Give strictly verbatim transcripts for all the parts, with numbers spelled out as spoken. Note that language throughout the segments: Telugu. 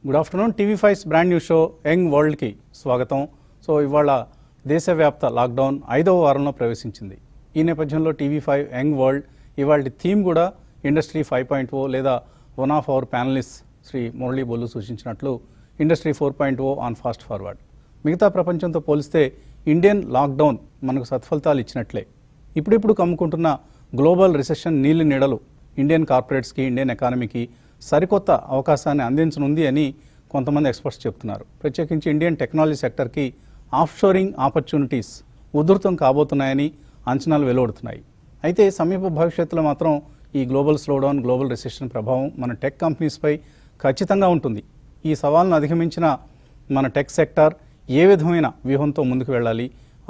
Good afternoon. TV five brand new show young వరల్డ్కి స్వాగతం. సో ఇవాళ దేశవ్యాప్త లాక్డౌన్ ఐదవ వారంలో ప్రవేశించింది. ఈ నేపథ్యంలో టీవీ ఫైవ్ యంగ్ వరల్డ్ ఇవాళ థీమ్ కూడా ఇండస్ట్రీ ఫైవ్ పాయింట్ ఓ లేదా one of our panelist Shri Murali Bollu సూచించినట్లు industry four point o on fast forward. మిగతా ప్రపంచంతో పోలిస్తే ఇండియన్ లాక్డౌన్ మనకు సత్ఫలితాలు ఇచ్చినట్లే. ఇప్పుడిప్పుడు కమ్ముకుంటున్న గ్లోబల్ రిసెషన్ నీలి నీడలు ఇండియన్ కార్పొరేట్స్కి, ఇండియన్ ఎకానమీకి సరికొత్త అవకాశాన్ని అందించనుంది అని కొంతమంది ఎక్స్పర్ట్స్ చెప్తున్నారు. ప్రత్యేకించి ఇండియన్ టెక్నాలజీ సెక్టర్కి ఆఫ్షోరింగ్ ఆపర్చునిటీస్ ఉధృతం కాబోతున్నాయని అంచనాలు వెలువడుతున్నాయి. అయితే సమీప భవిష్యత్తులో మాత్రం ఈ గ్లోబల్ స్లోడౌన్, గ్లోబల్ రిసెషన్ ప్రభావం మన టెక్ కంపెనీస్పై ఖచ్చితంగా ఉంటుంది. ఈ సవాల్ను అధిగమించిన మన టెక్ సెక్టార్ ఏ విధమైన వ్యూహంతో ముందుకు వెళ్ళాలి,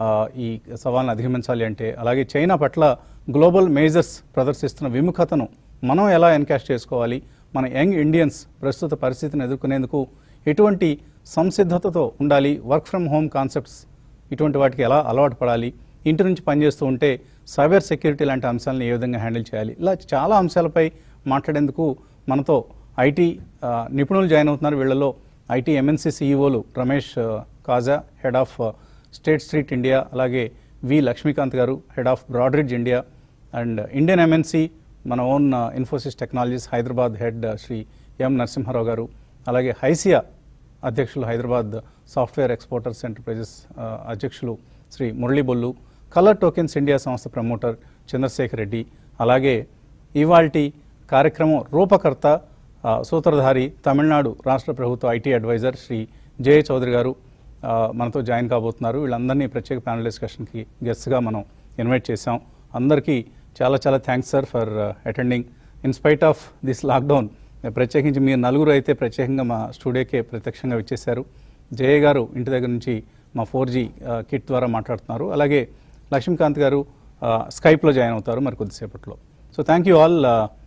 ఈ సవాల్ను అధిగమించాలి అంటే, అలాగే చైనా పట్ల గ్లోబల్ మేజర్స్ ప్రదర్శిస్తున్న విముఖతను మనం ఎలా ఎన్కాష్ చేసుకోవాలి, మన యంగ్ ఇండియన్స్ ప్రస్తుత పరిస్థితిని ఎదుర్కొనేందుకు ఎటువంటి సంసిద్ధతతో ఉండాలి, వర్క్ ఫ్రమ్ హోమ్ కాన్సెప్ట్స్ ఇటువంటి వాటికి ఎలా అలవాటు పడాలి, ఇంటి నుంచి పనిచేస్తూ ఉంటే సైబర్ సెక్యూరిటీ లాంటి అంశాలను ఏ విధంగా హ్యాండిల్ చేయాలి, ఇలా చాలా అంశాలపై మాట్లాడేందుకు మనతో ఐటీ నిపుణులు జాయిన్ అవుతున్నారు. వీళ్ళలో ఐటీ ఎంఎన్సీ సీఈఓలు Ramesh Kaja, head of State Street India, అలాగే V Lakshmikant garu, head of Broadridge India, and Indian MNC మన own Infosys Technologies Hyderabad head Shri M Narasimharao garu, అలాగే హైసియా అధ్యక్షులు, హైదరాబాద్ సాఫ్ట్వేర్ ఎక్స్పోర్టర్స్ ఎంటర్ప్రైజెస్ అధ్యక్షులు Shri Murali Bollu, Color Tokens India సంస్థ ప్రమోటర్ చంద్రశేఖర్ రెడ్డి, అలాగే ఇవాల్టి కార్యక్రమం రూపకర్త సూత్రధారి తమిళనాడు రాష్ట్ర ప్రభుత్వ ఐటీ అడ్వైజర్ శ్రీ జయ చౌదరి గారు మనతో జాయిన్ కాబోతున్నారు. వీళ్ళందరినీ ప్రత్యేక ప్యానల్ డిస్కషన్కి గెస్ట్గా మనం ఇన్వైట్ చేశాం. అందరికీ చాలా చాలా thanks sir for attending in spite of this lockdown. ప్రత్యేకించి మీరు నలుగురు అయితే ప్రత్యేకంగా మా స్టూడియోకే ప్రత్యక్షంగా వచ్చేశారు. జయ గారు ఇంటి దగ్గర నుంచి మా ఫోర్ జీ కిట్ ద్వారా మాట్లాడుతున్నారు. అలాగే లక్ష్మీకాంత్ గారు స్కైప్లో జాయిన్ అవుతారు మరి కొద్దిసేపట్లో. So thank you all.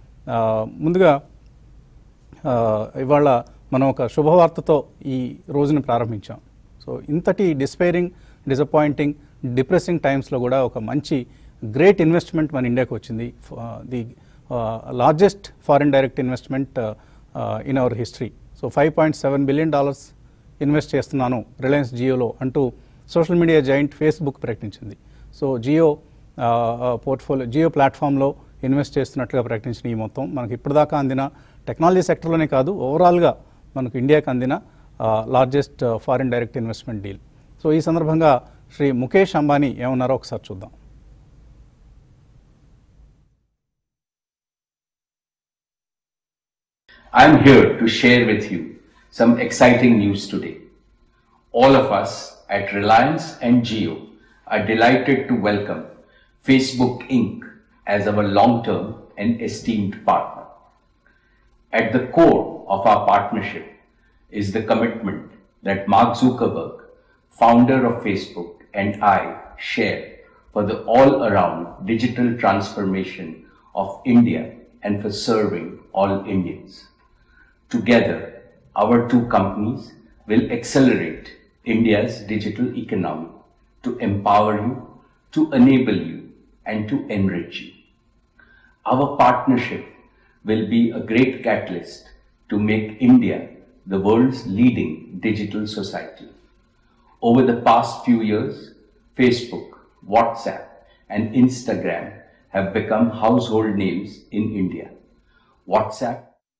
ముందుగా ఇవాళ మనం ఒక శుభవార్తతో ఈ రోజుని ప్రారంభించాం. సో ఇంతటి డిస్పైరింగ్, డిసప్పాయింటింగ్, డిప్రెసింగ్ టైమ్స్లో కూడా ఒక మంచి గ్రేట్ ఇన్వెస్ట్మెంట్ మన ఇండియాకి వచ్చింది. The largest foreign direct investment in our history. So five point seven billion dollars invest చేస్తున్నాను రిలయన్స్ జియోలో అంటూ సోషల్ మీడియా జైంట్ ఫేస్బుక్ ప్రకటించింది. సో జియో పోర్ట్ఫోలియో జియో ప్లాట్ఫామ్లో ఇన్వెస్ట్ చేస్తున్నట్లుగా ప్రకటించిన ఈ మొత్తం మనకి ఇప్పటిదాకా అందిన టెక్నాలజీ సెక్టర్లోనే కాదు ఓవరాల్గా మనకు ఇండియాకి అందిన largest foreign direct investment deal. So ఈ సందర్భంగా శ్రీ ముఖేష్ అంబానీ ఏమన్నారో ఒకసారి చూద్దాం. I am here to share with you some exciting news today. All of us at Reliance and Jio are delighted to welcome Facebook Incorporated as our long-term and esteemed partner. At the core of our partnership is the commitment that Mark Zuckerberg, founder of Facebook, and I share for the all-around digital transformation of India and for serving all Indians. Together, our two companies will accelerate India's digital economy to empower you, to enable you, and to enrich you. Our partnership will be a great catalyst to make India the world's leading digital society. Over the past few years, Facebook, WhatsApp, and Instagram have become household names in India. WhatsApp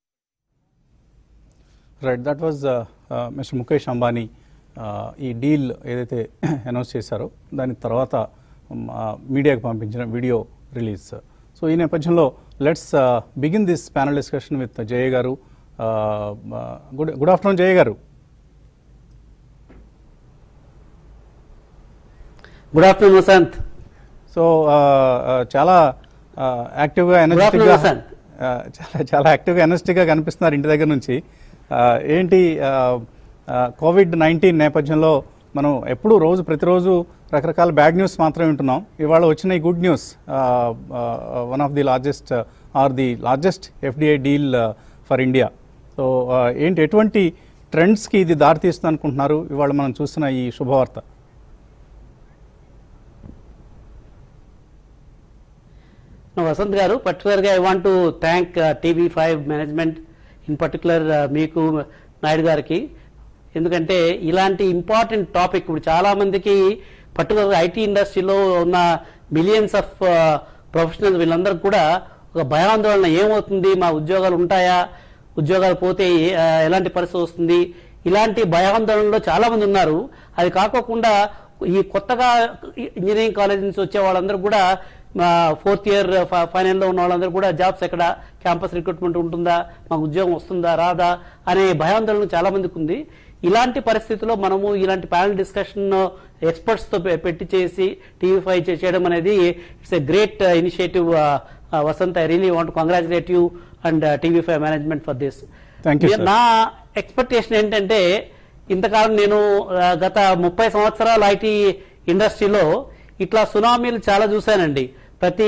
right, that was mister Mukesh Ambani. ఈ డీల్ ఏదైతే అనౌన్స్ చేశారో దాని తర్వాత మీడియాకి పంపించిన వీడియో రిలీజ్. సో ఈ నేపథ్యంలో let's begin this panel discussion with Jaya garu. Good good afternoon Jaya garu. Good afternoon Vasant. So చాలా యాక్టివ్గా ఎనర్జెటిక్గా చాలా చాలా యాక్టివ్గా ఎనర్జెటిక్గా కనిపిస్తున్నారు ఇంటి దగ్గర నుంచి. ఏంటి కోవిడ్ నైన్టీన్ నేపథ్యంలో మనం ఎప్పుడు రోజు ప్రతిరోజు రకరకాల బ్యాడ్ న్యూస్ మాత్రమే వింటున్నాం. ఇవాళ వచ్చిన ఈ good news, one of the largest or the largest FDI deal for India. So ఏంటి, ఎటువంటి ట్రెండ్స్కి ఇది దారితీస్తుంది అనుకుంటున్నారు ఇవాళ మనం చూసిన ఈ శుభవార్త? వసంత్ గారు, పర్టికులర్గా I want to thank TV five management, in particular మీకు నాయుడు గారికి. ఎందుకంటే ఇలాంటి ఇంపార్టెంట్ టాపిక్ ఇప్పుడు చాలామందికి పర్టికులర్గా ఐటీ ఇండస్ట్రీలో ఉన్న మిలియన్స్ ఆఫ్ ప్రొఫెషనల్స్ వీళ్ళందరికీ కూడా ఒక భయాందోళన, ఏమవుతుంది, మా ఉద్యోగాలు ఉంటాయా, ఉద్యోగాలు పోతే ఎలాంటి పరిస్థితి వస్తుంది, ఇలాంటి భయాందోళనలో చాలామంది ఉన్నారు. అది కాకోకుండా ఈ కొత్తగా ఇంజనీరింగ్ కాలేజ్ నుంచి వచ్చే వాళ్ళందరూ కూడా ఫోర్త్ ఇయర్ ఫైనల్లో ఉన్న వాళ్ళందరూ కూడా జాబ్స్ ఎక్కడ, క్యాంపస్ రిక్రూట్మెంట్ ఉంటుందా, మాకు ఉద్యోగం వస్తుందా రాదా అనే భయాందోళన చాలామందికి ఉంది. ఇలాంటి పరిస్థితుల్లో మనము ఇలాంటి ప్యానల్ డిస్కషన్ ఎక్స్పర్ట్స్తో పెట్టి చేసి టీవీ ఫైవ్ చేయడం అనేది it's a great initiative. Vasant, I really want congratulate you and TV five management for this. నా ఎక్స్పెక్టేషన్ ఏంటంటే, ఇంతకాలం నేను గత ముప్పై సంవత్సరాలు ఐటీ ఇండస్ట్రీలో ఇట్లా సునామీలు చాలా చూశానండి. ప్రతి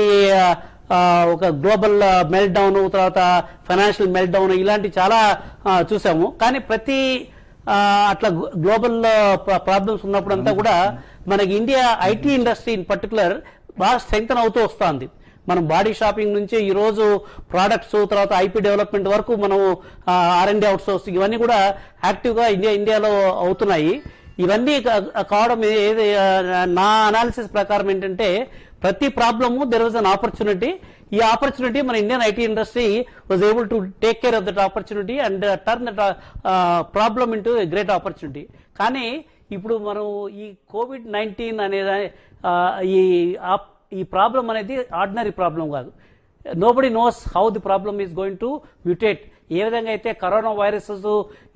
ఒక గ్లోబల్ మెల్ట్ డౌన్, తర్వాత ఫైనాన్షియల్ మెల్ట్ డౌన్, ఇలాంటి చాలా చూసాము. కానీ ప్రతి అట్లా గ్లోబల్ ప్రాబ్లమ్స్ ఉన్నప్పుడంతా కూడా మనకి India IT industry in particular బాగా స్ట్రెంగ్తన్ అవుతూ వస్తుంది. మనం బాడీ షాపింగ్ నుంచి ఈరోజు ప్రోడక్ట్స్, తర్వాత ఐపీ డెవలప్మెంట్ వరకు మనం ఆర్ అండ్ డి అవుట్సోర్సింగ్ ఇవన్నీ కూడా యాక్టివ్గా ఇండియా ఇండియాలో అవుతున్నాయి. ఇవన్నీ కావడం ఏది నా అనాలిసిస్ ప్రకారం ఏంటంటే, ప్రతి problem there was an opportunity. ఈ ఆపర్చునిటీ మన Indian IT industry was able to take care of that opportunity and turn that problem into a great opportunity. కానీ ఇప్పుడు మనం ఈ కోవిడ్ నైన్టీన్ అనేది ఈ ఈ ప్రాబ్లం అనేది ఆర్డినరీ ప్రాబ్లం కాదు. Nobody knows how the problem is going to mutate. ఏ విధంగా అయితే కరోనా వైరసెస్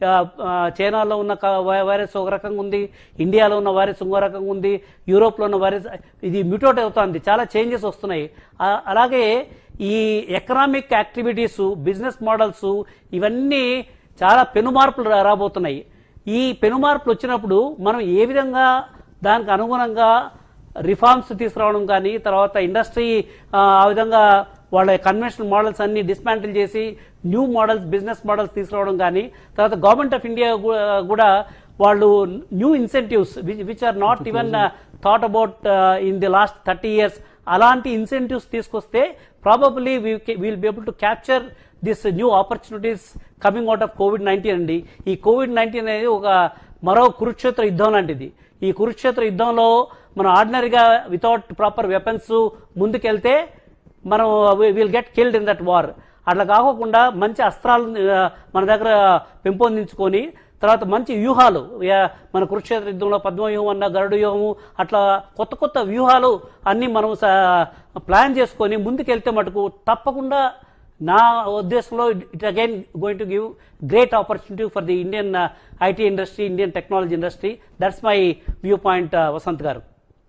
చైనాలో ఉన్న వైరస్ ఒక రకంగా ఉంది, ఇండియాలో ఉన్న వైరస్ ఇంకో రకంగా ఉంది, యూరోప్లో ఉన్న వైరస్ ఇది మ్యూటేట్ అవుతుంది, చాలా చేంజెస్ వస్తున్నాయి. అలాగే ఈ ఎకనామిక్ యాక్టివిటీస్, బిజినెస్ మోడల్స్ ఇవన్నీ చాలా పెనుమార్పులు రాబోతున్నాయి. ఈ పెనుమార్పులు వచ్చినప్పుడు మనం ఏ విధంగా దానికి అనుగుణంగా రిఫార్మ్స్ తీసుకురావడం కానీ, తర్వాత ఇండస్ట్రీ ఆ విధంగా వాళ్ళ కన్వెన్షనల్ మోడల్స్ అన్ని డిస్మాంటిల్ చేసి న్యూ మోడల్స్, బిజినెస్ మోడల్స్ తీసుకురావడం కానీ, తర్వాత గవర్నమెంట్ ఆఫ్ ఇండియా కూడా వాళ్ళు new incentives which are not even thought about in the last thirty years అలాంటి ఇన్సెంటివ్స్ తీసుకొస్తే probably we will be able to capture this new opportunities coming out of Covid nineteen అండి. ఈ కోవిడ్ నైన్టీన్ అనేది ఒక మరో కురుక్షేత్ర యుద్ధం లాంటిది. ఈ కురుక్షేత్ర యుద్ధంలో మనం ఆర్డినరీగా వితౌట్ ప్రాపర్ వెపన్స్ ముందుకెళ్తే మనం will get killed in that war. అట్లా కాకుండా మంచి అస్త్రాలు మన దగ్గర పెంపొందించుకొని, తర్వాత మంచి వ్యూహాలు, మన కురుక్షేత్ర యుద్ధంలో పద్మ వ్యూహం అన్న, గరుడ వ్యూహము, అట్లా కొత్త కొత్త వ్యూహాలు అన్నీ మనం ప్లాన్ చేసుకొని ముందుకెళ్తే మటుకు తప్పకుండా నా ఉద్దేశంలో it again going to give great opportunity for the Indian IT industry, Indian technology industry. That's my view point Vasant garu.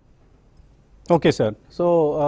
Okay sir. So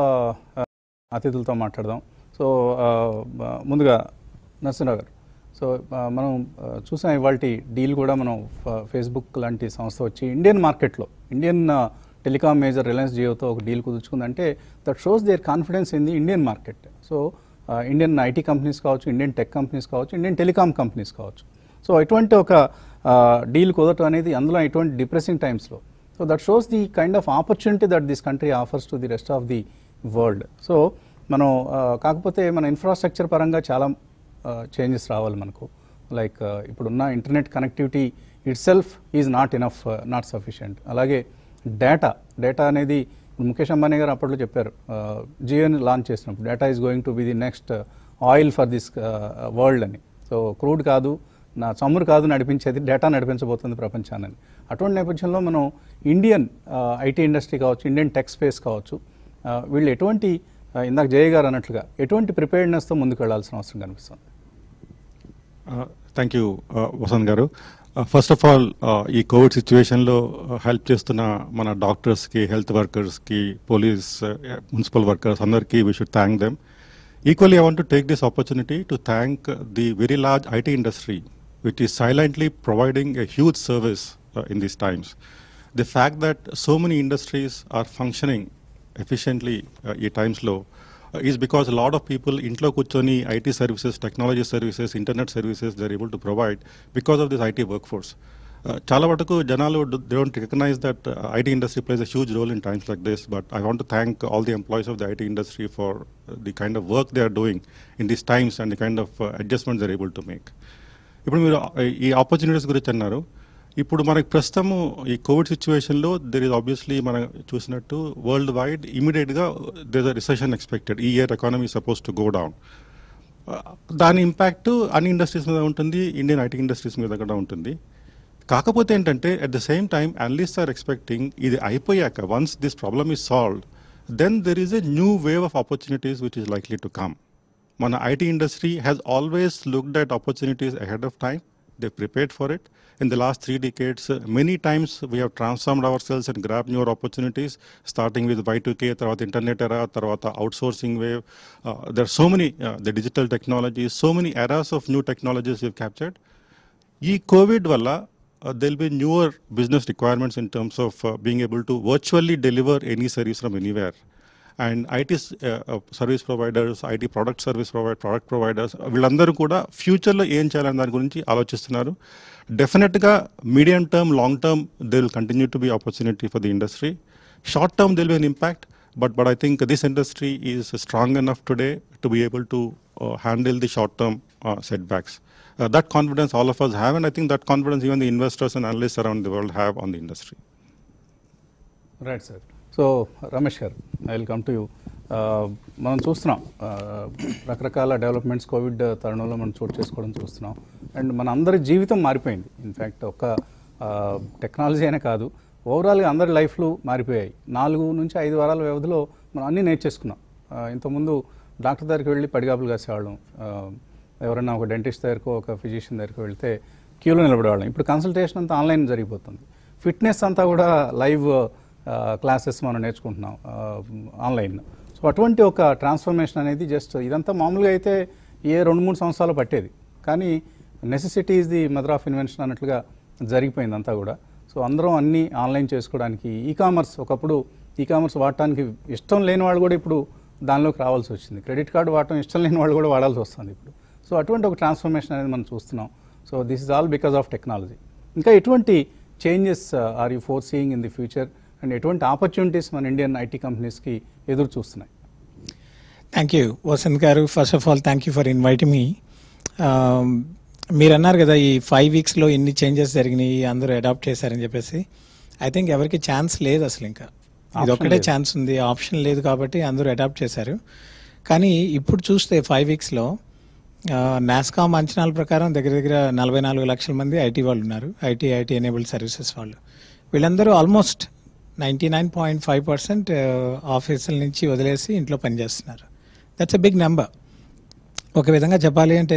అతిథులతో మాట్లాడదాం. సో ముందుగా నరసింహరావు గారు, సో మనం చూసాం ఇవాళ డీల్ కూడా మనం ఫేస్బుక్ లాంటి సంస్థ వచ్చి ఇండియన్ మార్కెట్లో ఇండియన్ టెలికాం మేజర్ రిలయన్స్ జియోతో ఒక డీల్ కుదుర్చుకుందంటే that shows their confidence in the Indian market. So Indian IT companies కావచ్చు, ఇండియన్ టెక్ కంపెనీస్ కావచ్చు, ఇండియన్ టెలికాం కంపెనీస్ కావచ్చు. సో ఇటువంటి ఒక డీల్ కుదరటం అనేది అందులో ఇటువంటి డిప్రెసింగ్ టైమ్స్లో, so that shows the kind of opportunity that this country offers to the rest of the world. So మనం కాకపోతే మన ఇన్ఫ్రాస్ట్రక్చర్ పరంగా చాలా చేంజెస్ రావాలి మనకు. లైక్ ఇప్పుడున్న internet connectivity itself is not enough, not sufficient. అలాగే డేటా డేటా అనేది ముఖేష్ అంబానీ గారు అప్పట్లో చెప్పారు, జియోని లాంచ్ చేసినప్పుడు data is going to be the next oil for this world అని. సో క్రూడ్ కాదు, నా చమురు కాదు నడిపించేది, డేటా నడిపించబోతుంది ప్రపంచాన్ని. అటువంటి నేపథ్యంలో మనం ఇండియన్ ఐటీ ఇండస్ట్రీ కావచ్చు, ఇండియన్ టెక్ స్పేస్ కావచ్చు, వీళ్ళు ఎటువంటి ఇందాక జయ గారు అన్నట్లుగా ఎటువంటి ప్రిపేర్డ్నెస్తో ముందుకు వెళ్లాల్సిన అవసరం కనిపిస్తుంది? థ్యాంక్ యూ వసంత్ గారు. ఫస్ట్ ఆఫ్ ఆల్ ఈ కోవిడ్ సిచ్యువేషన్లో హెల్ప్ చేస్తున్న మన డాక్టర్స్కి, హెల్త్ వర్కర్స్కి, పోలీస్, మున్సిపల్ వర్కర్స్ అందరికీ we should thank them. Equally, I want to take this opportunity to thank the very large I T industry, which is silently providing a huge service uh, in these times. The fact that so many industries are functioning efficiently uh, in times low uh, is because a lot of people, intlo kuchoni, I T services, technology services, internet services, they're able to provide because of this I T workforce. చాలా వరకు జనాలు they don't recognise that IT industry plays a huge role in times like this, but I want to thank all the employees of the IT industry for the kind of work they are doing in these times and the kind of adjustments they are able to make. ఇప్పుడు మీరు ఈ ఆపర్చునిటీస్ గురించి అన్నారు. ఇప్పుడు మనకి ప్రస్తుతము ఈ కోవిడ్ సిచ్యువేషన్లో దెర్ ఇస్ ఆబ్వియస్లీ మనం చూసినట్టు వరల్డ్ వైడ్ ఇమీడియట్గా there is a recession expected. ఈ year economy suppose to go down. దాని ఇంపాక్ట్ అన్ని ఇండస్ట్రీస్ మీద ఉంటుంది, ఇండియన్ ఐటీ ఇండస్ట్రీస్ మీద కూడా ఉంటుంది. కాకపోతే ఏంటంటే at the same time analysts are expecting ఇది అయిపోయాక once this problem is solved then there is a new wave of opportunities which is likely to come. మన IT industry has always looked at opportunities ahead of time. They prepared for it. In the last three decades, uh, many times we have transformed ourselves and grabbed newer opportunities, starting with Y two K, tarvata internet era, tarvata outsourcing wave. Uh, there are so many, uh, the digital technologies, so many eras of new technologies we've captured. Ee COVID valla, uh, there'll be newer business requirements in terms of uh, being able to virtually deliver any service from anywhere. And I T uh, uh, service providers, I T product service provider, product providers, వీళ్ళందరూ కూడా ఫ్యూచర్లో ఏం చేయాలని దాని గురించి ఆలోచిస్తున్నారు. డెఫినెట్గా medium term, long term they will continue to be opportunity for the industry. Short term they will be an impact, but but I think this industry is strong enough today to be able to handle the short term setbacks. That confidence all of us have, and I think that confidence even the investors and analysts around the world have on the industry. Right sir. So Ramesh గారు, I will come to you. మనం చూస్తున్నాం రకరకాల డెవలప్మెంట్స్ కోవిడ్ తరుణంలో మనం చోటు చేసుకోవడం చూస్తున్నాం. అండ్ మన అందరి జీవితం మారిపోయింది. ఇన్ఫ్యాక్ట్ ఒక టెక్నాలజీ అనే కాదు, ఓవరాల్గా అందరి లైఫ్లు మారిపోయాయి. నాలుగు నుంచి ఐదు వారాల వ్యవధిలో మనం అన్నీ నేర్చేసుకున్నాం. ఇంతకుముందు డాక్టర్ దగ్గరికి వెళ్ళి పడిగాపులు కాసేవాళ్ళం. ఎవరైనా ఒక డెంటిస్ట్ దగ్గరకో ఒక ఫిజిషియన్ దగ్గరికి వెళ్తే క్యూలో నిలబడేవాళ్ళం. ఇప్పుడు కన్సల్టేషన్ అంతా ఆన్లైన్ జరిగిపోతుంది. ఫిట్నెస్ అంతా కూడా లైవ్ క్లాసెస్ మనం నేర్చుకుంటున్నాం ఆన్లైన్. సో అటువంటి ఒక ట్రాన్స్ఫర్మేషన్ అనేది జస్ట్ ఇదంతా మామూలుగా అయితే ఏ రెండు మూడు సంవత్సరాలు పట్టేది, కానీ necessity is the mother of invention అన్నట్లుగా జరిగిపోయింది అంతా కూడా. సో అందరం అన్నీ ఆన్లైన్ చేసుకోవడానికి, ఈ కామర్స్ ఒకప్పుడు ఈ కామర్స్ వాడటానికి ఇష్టం లేని వాళ్ళు కూడా ఇప్పుడు దానిలోకి రావాల్సి వచ్చింది. క్రెడిట్ కార్డు వాడటం ఇష్టం లేని వాళ్ళు కూడా వాడాల్సి వస్తుంది ఇప్పుడు. సో అటువంటి ఒక ట్రాన్స్ఫర్మేషన్ అనేది మనం చూస్తున్నాం. So this is all because of technology. ఇంకా ఎటువంటి changes are you foreseeing in the future and ఎటువంటి ఆపర్చునిటీస్ మన ఇండియన్ ఐటీ కంపెనీస్కి ఎదురు చూస్తున్నాయి? థ్యాంక్ యూ వసంత్ గారు. First of all thank you for inviting మీ. మీరు అన్నారు కదా ఈ ఫైవ్ వీక్స్లో ఎన్ని చేంజెస్ జరిగినాయి, అందరూ అడాప్ట్ చేశారని చెప్పేసి. ఐ థింక్ ఎవరికి ఛాన్స్ లేదు అసలు, ఇంకా ఇది ఒక్కటే ఛాన్స్ ఉంది, ఆప్షన్ లేదు కాబట్టి అందరూ అడాప్ట్ చేశారు. కానీ ఇప్పుడు చూస్తే ఫైవ్ వీక్స్లో నాస్కామ్ అంచనాల ప్రకారం దగ్గర దగ్గర నలభై నాలుగు లక్షల మంది ఐటీ వాళ్ళు ఉన్నారు, ఐటీ ఐటీ ఎనేబుల్డ్ సర్వీసెస్ వాళ్ళు. వీళ్ళందరూ almost ninety nine point five percent ఆఫీసుల నుంచి వదిలేసి ఇంట్లో పనిచేస్తున్నారు. That's a big number. ఒక విధంగా చెప్పాలి అంటే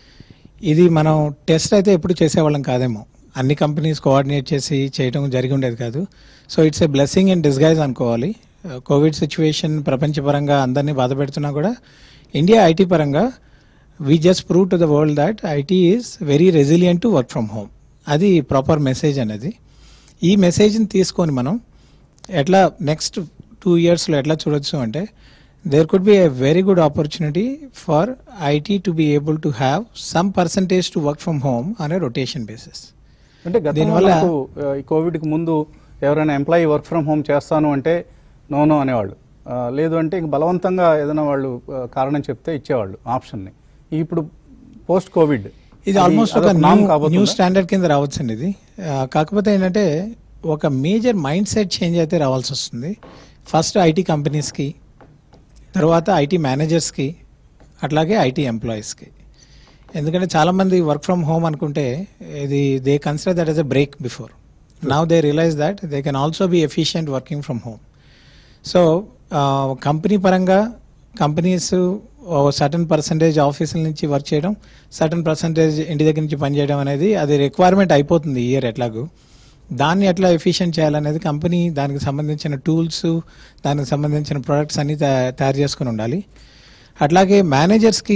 ఇది మనం టెస్ట్ అయితే ఎప్పుడు చేసేవాళ్ళం కాదేమో, అన్ని కంపెనీస్ కోఆర్డినేట్ చేసి చేయడం జరిగి ఉండేది కాదు. So it's a blessing in disguise అనుకోవాలి. కోవిడ్ సిచ్యువేషన్ ప్రపంచపరంగా అందరినీ బాధ పెడుతున్నా కూడా ఇండియా ఐటీ పరంగా we just prove to the world that IT is very resilient to work from home. అది ప్రాపర్ మెసేజ్ అనేది. ఈ మెసేజ్ని తీసుకొని మనం ఎట్లా నెక్స్ట్ టూ ఇయర్స్లో ఎట్లా చూడొచ్చు అంటే there could be a very good opportunity for IT to be able to have some percentage to work from home అనే రొటేషన్ బేసిస్. అంటే దీనివల్ల ఈ కోవిడ్కి ముందు ఎవరైనా ఎంప్లాయీ వర్క్ ఫ్రమ్ హోమ్ చేస్తాను అంటే నో నో అనేవాళ్ళు, లేదు అంటే ఇంక బలవంతంగా ఏదైనా వాళ్ళు కారణం చెప్తే ఇచ్చేవాళ్ళు ఆప్షన్ని. ఇప్పుడు పోస్ట్ కోవిడ్ ఇది ఆల్మోస్ట్ ఒక న్యూ స్టాండర్డ్ కింద రావచ్చండి ఇది. కాకపోతే ఏంటంటే ఒక మేజర్ మైండ్ సెట్ చేంజ్ అయితే రావాల్సి వస్తుంది. ఫస్ట్ ఐటీ కంపెనీస్కి, తర్వాత ఐటీ మేనేజర్స్కి, అట్లాగే ఐటీ ఎంప్లాయీస్కి. ఎందుకంటే చాలామంది వర్క్ ఫ్రమ్ హోమ్ అనుకుంటే ఇది they consider that as a break before. Now they realise that they can also be efficient working from home. So company పరంగా కంపెనీస్ సర్టన్ పర్సంటేజ్ ఆఫీసుల నుంచి వర్క్ చేయడం, సర్టన్ పర్సంటేజ్ ఇంటి దగ్గర నుంచి పనిచేయడం అనేది అది రిక్వైర్మెంట్ అయిపోతుంది ఈ ఇయర్ ఎట్లాగూ. దాన్ని ఎట్లా ఎఫిషియెంట్ చేయాలనేది కంపెనీ దానికి సంబంధించిన టూల్స్, దానికి సంబంధించిన ప్రొడక్ట్స్ అన్నీ తయారు చేసుకుని ఉండాలి. అట్లాగే మేనేజర్స్కి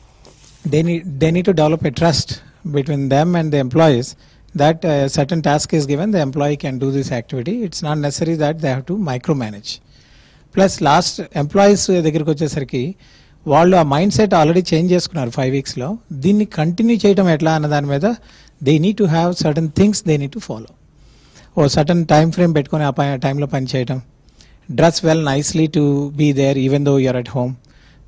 దే నీ they need to develop a trust between them and the employees that a certain task is given, the employee can do this activity. It's not necessary that they have to micromanage. Plus last employees దగ్గరికి వచ్చేసరికి వాళ్ళు ఆ మైండ్ సెట్ ఆల్రెడీ చేంజ్ చేసుకున్నారు ఫైవ్ వీక్స్లో. దీన్ని కంటిన్యూ చేయడం ఎట్లా అన్న దాని మీద they need to have certain things they need to follow. ఓ సర్టన్ టైమ్ ఫ్రేమ్ పెట్టుకొని ఆ టైంలో పని చేయడం, dress well nicely to be there even though you're at home.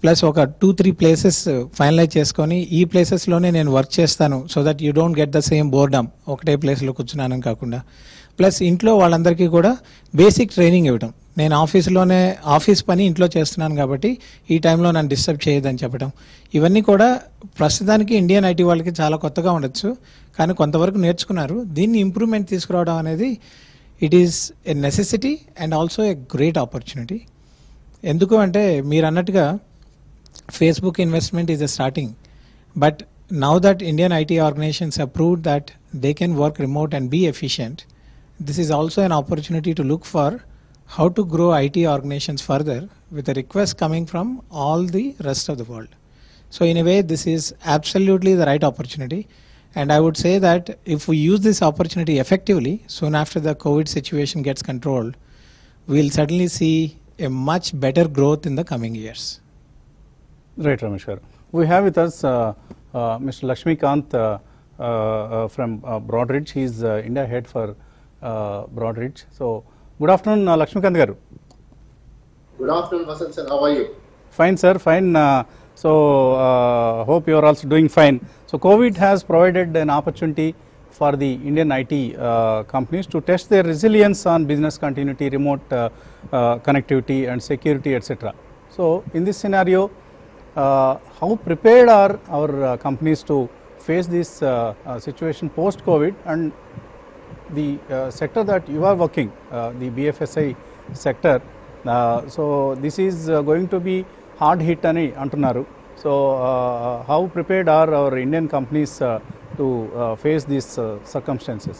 Plus ఒక టూ త్రీ ప్లేసెస్ ఫైనలైజ్ చేసుకొని ఈ ప్లేసెస్లోనే నేను వర్క్ చేస్తాను so that you don't get the same boredom ఒకటే ప్లేస్లో కూర్చున్నాను కాకుండా. ప్లస్ ఇంట్లో వాళ్ళందరికీ కూడా బేసిక్ ట్రైనింగ్ ఇవ్వడం. నేను ఆఫీస్లోనే ఆఫీస్ పని ఇంట్లో చేస్తున్నాను కాబట్టి ఈ టైంలో నన్ను డిస్టర్బ్ చేయదని చెప్పడం. ఇవన్నీ కూడా ప్రస్తుతానికి ఇండియన్ ఐటీ వాళ్ళకి చాలా కొత్తగా ఉండొచ్చు, కానీ కొంతవరకు నేర్చుకున్నారు. దీన్ని ఇంప్రూవ్మెంట్ తీసుకురావడం అనేది it is a necessity and also a great opportunity. ఎందుకు అంటే మీరు అన్నట్టుగా Facebook investment is a starting, but now that Indian IT organisations have proved that they can work remote and be efficient, this is also an opportunity to look for how to grow I T organizations further with a request coming from all the rest of the world. So in a way, this is absolutely the right opportunity. And I would say that if we use this opportunity effectively, soon after the COVID situation gets controlled, we'll certainly see a much better growth in the coming years. Right, Ramesh garu. We have with us uh, uh, Mister Lakshmikant uh, uh, uh, from uh, Broadridge. He is uh, India head for uh, Broadridge. So, good afternoon, uh, Lakshmikant garu. Good afternoon, Vasant sir. How are you? Fine, sir. Fine. Uh, so, uh, hope you are also doing fine. So, COVID has provided an opportunity for the Indian I T uh, companies to test their resilience on business continuity, remote uh, uh, connectivity, and security, et cetera. So, in this scenario, uh, how prepared are our uh, companies to face this uh, uh, situation post-COVID, and the uh, sector that you are working, uh, the B F S I sector, uh, so this is uh, going to be hard hit ani antunnaru. So uh, how prepared are our Indian companies uh, to uh, face these uh, circumstances?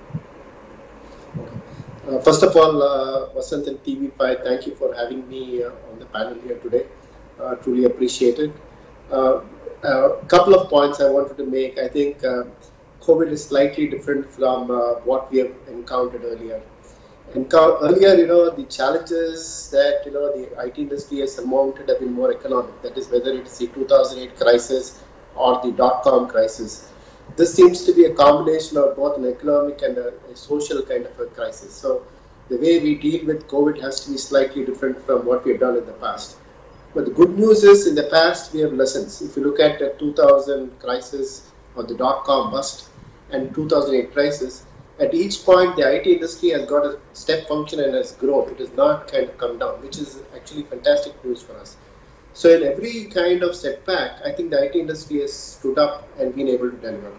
Uh, first of all, uh, Vasant and T V five, thank you for having me uh, on the panel here today. Uh, truly appreciate it. A uh, uh, couple of points I wanted to make. I think uh, COVID is slightly different from uh, what we have encountered earlier. Encou- earlier, you know, the challenges that, you know, the I T industry has surmounted have been more economic. That is, whether it's the two thousand eight crisis or the dot-com crisis. This seems to be a combination of both an economic and a, a social kind of a crisis. So the way we deal with COVID has to be slightly different from what we have done in the past. But the good news is, in the past, we have lessons. If you look at the two thousand crisis or the dot-com bust and two thousand eight crisis, at each point, the I T industry has got a step function and has grown. It has not kind of come down, which is actually fantastic news for us. So in every kind of setback, I think the I T industry has stood up and been able to deliver.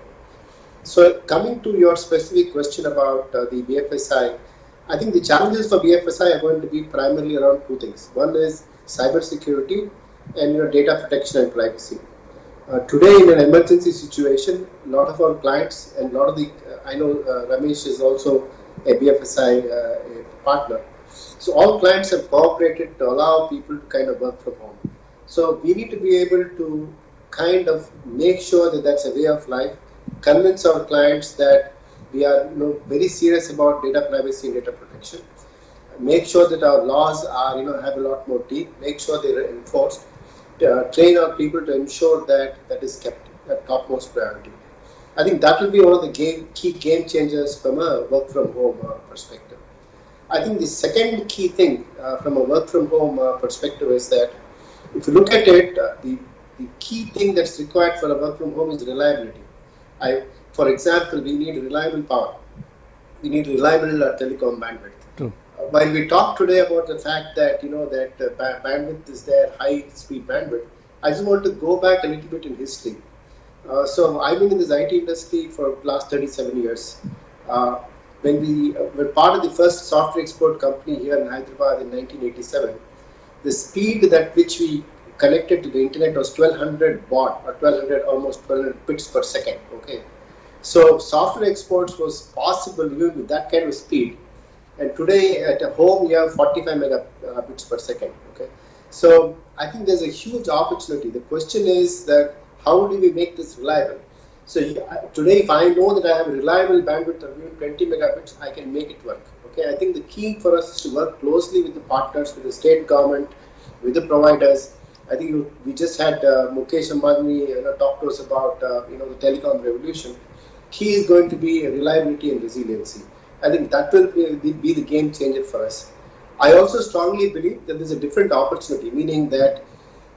So coming to your specific question about uh, the B F S I, I think the challenges for B F S I are going to be primarily around two things. One is cybersecurity and, you know, data protection and privacy. Uh, today, in an emergency situation, a lot of our clients and a lot of the, uh, I know uh, Ramesh is also a B F S I uh, a partner. So all clients have cooperated to allow people to kind of work from home. So we need to be able to kind of make sure that that's a way of life, convince our clients that we are, you know, very serious about data privacy and data protection, make sure that our laws are, you know, have a lot more teeth, make sure they're enforced, uh, train our people to ensure that that is kept at topmost priority. I think that will be one of the game, key game changers from a work from home uh, perspective. I think the second key thing uh, from a work from home uh, perspective is that if you look at it, uh, the, the key thing that's required for a work from home is reliability. I, for example, we need reliable power. We need reliable uh, telecom bandwidth. True. Uh, while we talk today about the fact that, you know, that uh, ba- bandwidth is there, high speed bandwidth, I just want to go back a little bit in history. Uh, so I've been in this I T industry for the last thirty-seven years. Uh, when we uh, were part of the first software export company here in Hyderabad in nineteen eighty-seven, the speed that which we connected to the internet was twelve hundred baud or twelve hundred, almost twelve hundred bits per second. Okay, so software exports was possible even with that kind of speed. And today at a home you have forty-five megabits per second. Okay, so I think there's a huge opportunity. The question is that how do we make this reliable? So today, if I know that I have a reliable bandwidth of even twenty megabits, I can make it work. Okay, I think the key for us is to work closely with the partners, with the state government, with the providers. I think you, we just had uh, Mukesh Ambani you know, talk to us about uh, you know the telecom revolution. Key is going to be reliability and resiliency. I think that will be, be the game changer for us. I also strongly believe that there's a different opportunity, meaning that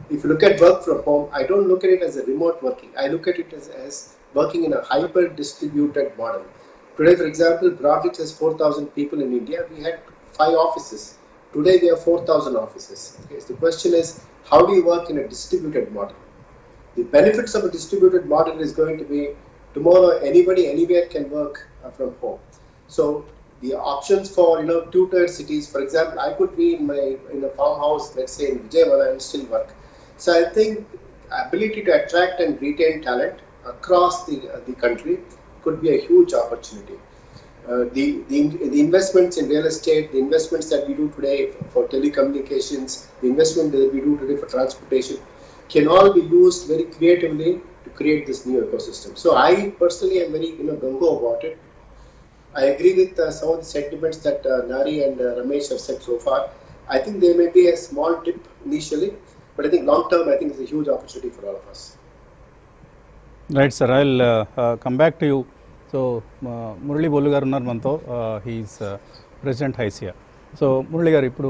if you look at work from home, I don't look at it as a remote working. I look at it as, as working in a hyper distributed model. Today, for example, Broadridge has four thousand people in India. We had five offices. Today, we have four thousand offices. Okay, so the question is, how do you work in a distributed model? The benefits of a distributed model is going to be tomorrow anybody anywhere can work uh, from home. So the options for you know two-tier cities, for example, I could be in my in a farmhouse, let's say in Vijayawada, and still work. So I think ability to attract and retain talent across the uh, the country could be a huge opportunity. Uh, the, the the investments in real estate, the investments that we do today for telecommunications, the investment that we do today for transportation, can all be used very creatively to create this new ecosystem. So I personally am very you know gung-ho about it. I agree with uh, some of the sentiments that uh, Nari and uh, Ramesh have said so far. I think there may be a small dip initially, but I think long term, I think it's a huge opportunity for all of us. Right, sir. I'll uh, uh, come back to you. So, uh, Murali Bolu garu unnaru manto. He is uh, President Hysia. So, Murali garu ippudu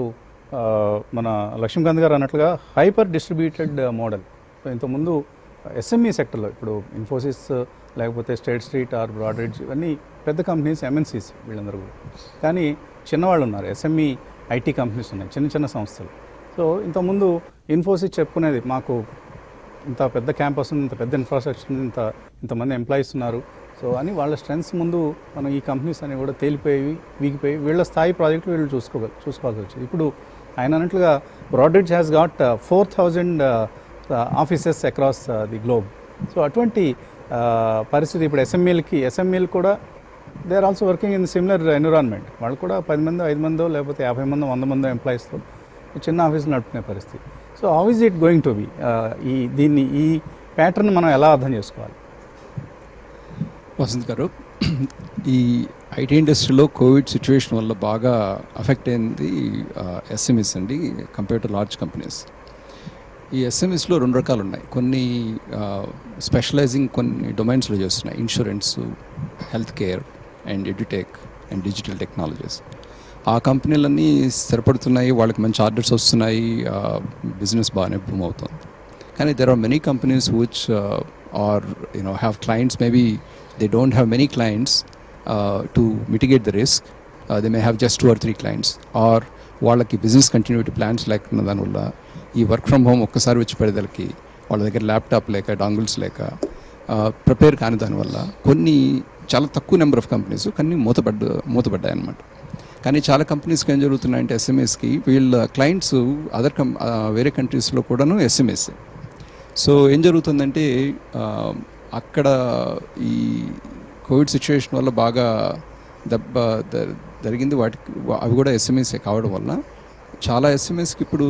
మన లక్ష్మీకాంత్ గారు అన్నట్లుగా హైపర్ డిస్ట్రిబ్యూటెడ్ మోడల్. సో ఇంతకుముందు ఎస్ఎంఈ సెక్టర్లో ఇప్పుడు ఇన్ఫోసిస్ లేకపోతే స్టేట్ స్ట్రీట్ ఆర్ బ్రాడ్రిడ్జ్ ఇవన్నీ పెద్ద కంపెనీస్, ఎంఎన్సీస్ వీళ్ళందరూ కూడా. కానీ చిన్నవాళ్ళు ఉన్నారు, ఎస్ఎంఈ ఐటీ కంపెనీస్ ఉన్నాయి, చిన్న చిన్న సంస్థలు. సో ఇంతకుముందు ఇన్ఫోసిస్ చెప్పుకునేది మాకు ఇంత పెద్ద క్యాంపస్ ఉంది, ఇంత పెద్ద ఇన్ఫ్రాస్ట్రక్చర్ ఉంది, ఇంత ఇంతమంది ఎంప్లాయీస్ ఉన్నారు. సో అని వాళ్ళ స్ట్రెంగ్స్ ముందు మనం ఈ కంపెనీస్ అనేవి కూడా తేలిపోయి వీగిపోయి వీళ్ళ స్థాయి ప్రాజెక్టులు వీళ్ళు చూసుకో చూసుకోవాల్సి వచ్చింది. ఇప్పుడు ఆయన అన్నట్లుగా Broadridge has got four thousand offices across the globe. So అటువంటి పరిస్థితి ఇప్పుడు ఎస్ఎంఈలకి ఎస్ఎంఈలు కూడా they are also working in similar environment. వాళ్ళు కూడా పది మంది ఐదు మందో లేకపోతే యాభై మందో వంద మందో ఎంప్లాయీస్తో చిన్న ఆఫీసులు నడుపుకునే పరిస్థితి. So how is it going to be? ఈ దీన్ని ఈ ప్యాటర్న్ మనం ఎలా అర్థం చేసుకోవాలి? వసంత్ గారు, ఈ ఐటీ ఇండస్ట్రీలో కోవిడ్ సిచ్యువేషన్ వల్ల బాగా అఫెక్ట్ అయింది ఎస్ఎంఈస్ అండి కంపేర్ టు లార్జ్ కంపెనీస్. ఈ ఎస్ఎంఈస్లో రెండు రకాలు ఉన్నాయి. కొన్ని స్పెషలైజింగ్ కొన్ని డొమైన్స్లో చేస్తున్నాయి, insurance, health care and edutech and digital technologies. ఆ కంపెనీలన్నీ స్థిరపడుతున్నాయి, వాళ్ళకి మంచి ఆర్డర్స్ వస్తున్నాయి, బిజినెస్ బాగానే బూమ్ అవుతుంది. కానీ there are many companies which are you know have clients, maybe they don't have many clients uh, to mitigate the risk. Uh, they may have just two or three clients, or వాళ్ళకి బిజినెస్ కంటిన్యూటీ ప్లాన్స్ లేకున్న దానివల్ల ఈ వర్క్ ఫ్రమ్ హోమ్ ఒక్కసారి వచ్చి పడేదలకి వాళ్ళ దగ్గర ల్యాప్టాప్ లేక డాంగిల్స్ లేక ప్రిపేర్ కాని దానివల్ల కొన్ని చాలా తక్కువ నెంబర్ ఆఫ్ కంపెనీస్ కానీ మూతపడ్డ మూతపడ్డాయి అన్నమాట. కానీ చాలా కంపెనీస్కి ఏం జరుగుతున్నాయంటే ఎస్ఎంఎస్కి వీళ్ళ క్లయింట్స్ అదర్ కం వేరే కంట్రీస్లో కూడాను ఎస్ఎంఎస్. సో ఏం జరుగుతుందంటే అక్కడ ఈ కోవిడ్ సిచ్యువేషన్ వల్ల బాగా దెబ్బ జరిగింది వాటికి, అవి కూడా ఎస్ఎంఎస్ఏ కావడం వల్ల చాలా ఎస్ఎంఎస్కి ఇప్పుడు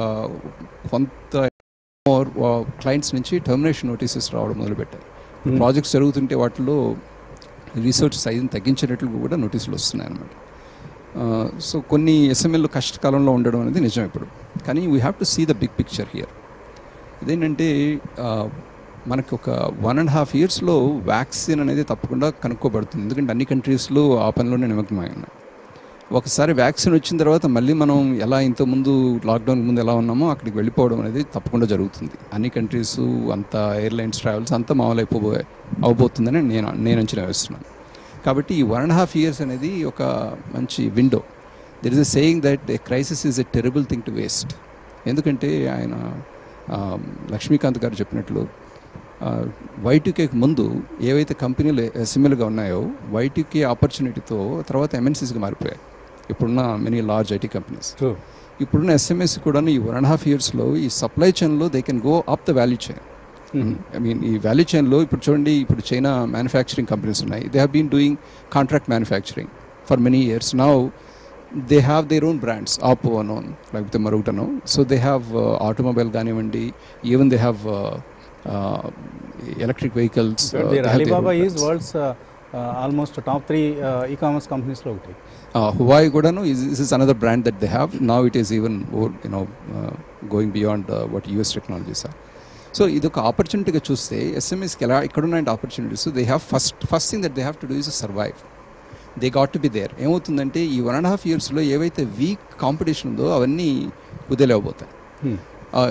కొంత క్లయింట్స్ నుంచి టర్మినేషన్ నోటీసెస్ రావడం మొదలుపెట్టాయి. ప్రాజెక్ట్స్ జరుగుతుంటే వాటిలో రీసెర్చ్ సైజుని తగ్గించేటట్లు కూడా నోటీసులు వస్తున్నాయి అన్నమాట. సో కొన్ని ఎస్ఎంఎల్ కష్టకాలంలో ఉండడం అనేది నిజం ఇప్పుడు. కానీ we have to see the big picture here. ఇదేంటంటే మనకు ఒక వన్ అండ్ హాఫ్ ఇయర్స్లో వ్యాక్సిన్ అనేది తప్పకుండా కనుక్కోబడుతుంది, ఎందుకంటే అన్ని కంట్రీస్లో ఆ పనిలోనే నిమగ్నమై ఉన్నాయి. ఒకసారి వ్యాక్సిన్ వచ్చిన తర్వాత మళ్ళీ మనం ఎలా ఇంతకుముందు లాక్డౌన్ ముందు ఎలా ఉన్నామో అక్కడికి వెళ్ళిపోవడం అనేది తప్పకుండా జరుగుతుంది. అన్ని కంట్రీస్ అంత ఎయిర్లైన్స్ ట్రావెల్స్ అంతా మామూలు అయిపోబో అవబోతుందని నేను నేను అంచనా వేస్తున్నాను. కాబట్టి ఈ వన్ అండ్ హాఫ్ ఇయర్స్ అనేది ఒక మంచి window. There is a saying that a crisis is a terrible thing to waste. ఎందుకంటే ఆయన లక్ష్మీకాంత్ గారు చెప్పినట్లు వైటీకేకి ముందు ఏవైతే కంపెనీలు ఎస్ఎంఎల్గా ఉన్నాయో వైటీకే ఆపర్చునిటీతో తర్వాత ఎంఎన్సీస్గా మారిపోయాయి ఇప్పుడున్న మెనీ లార్జ్ ఐటీ కంపెనీస్. ఇప్పుడున్న ఎస్ఎంఎస్ కూడా ఈ వన్ అండ్ హాఫ్ ఇయర్స్లో ఈ సప్లై చైన్లో they can go up the value chain. I mean ఈ వాల్యూ చైన్లో ఇప్పుడు చూడండి, ఇప్పుడు చైనా మ్యానుఫ్యాక్చరింగ్ కంపెనీస్ ఉన్నాయి. They have been doing contract manufacturing for many years. Now they have their own brands, Oppo అనో లేకపోతే మరొకటనో. సో దే హ్యావ్ ఆటోమొబైల్ కానివ్వండి, even they have Uh, electric vehicles. Uh, Alibaba is world's uh, uh, almost top three uh, e-commerce companies lo okati. Uh, Huawei kodanu is this is another brand that they have. Now it is even more, you know, uh, going beyond uh, what U S technologies are. So idoka opportunity ga chuste S M Es ki ela ikkada unna opportunities. So they have first first thing that they have to do is to survive. They got to be there. ఏమవుతుందంటే ఈ వన్ అండ్ హాఫ్ ఇయర్స్లో ఏవైతే వీక్ కాంపిటీషన్ ఉందో అవన్నీ కుదేలేవబోతాయి.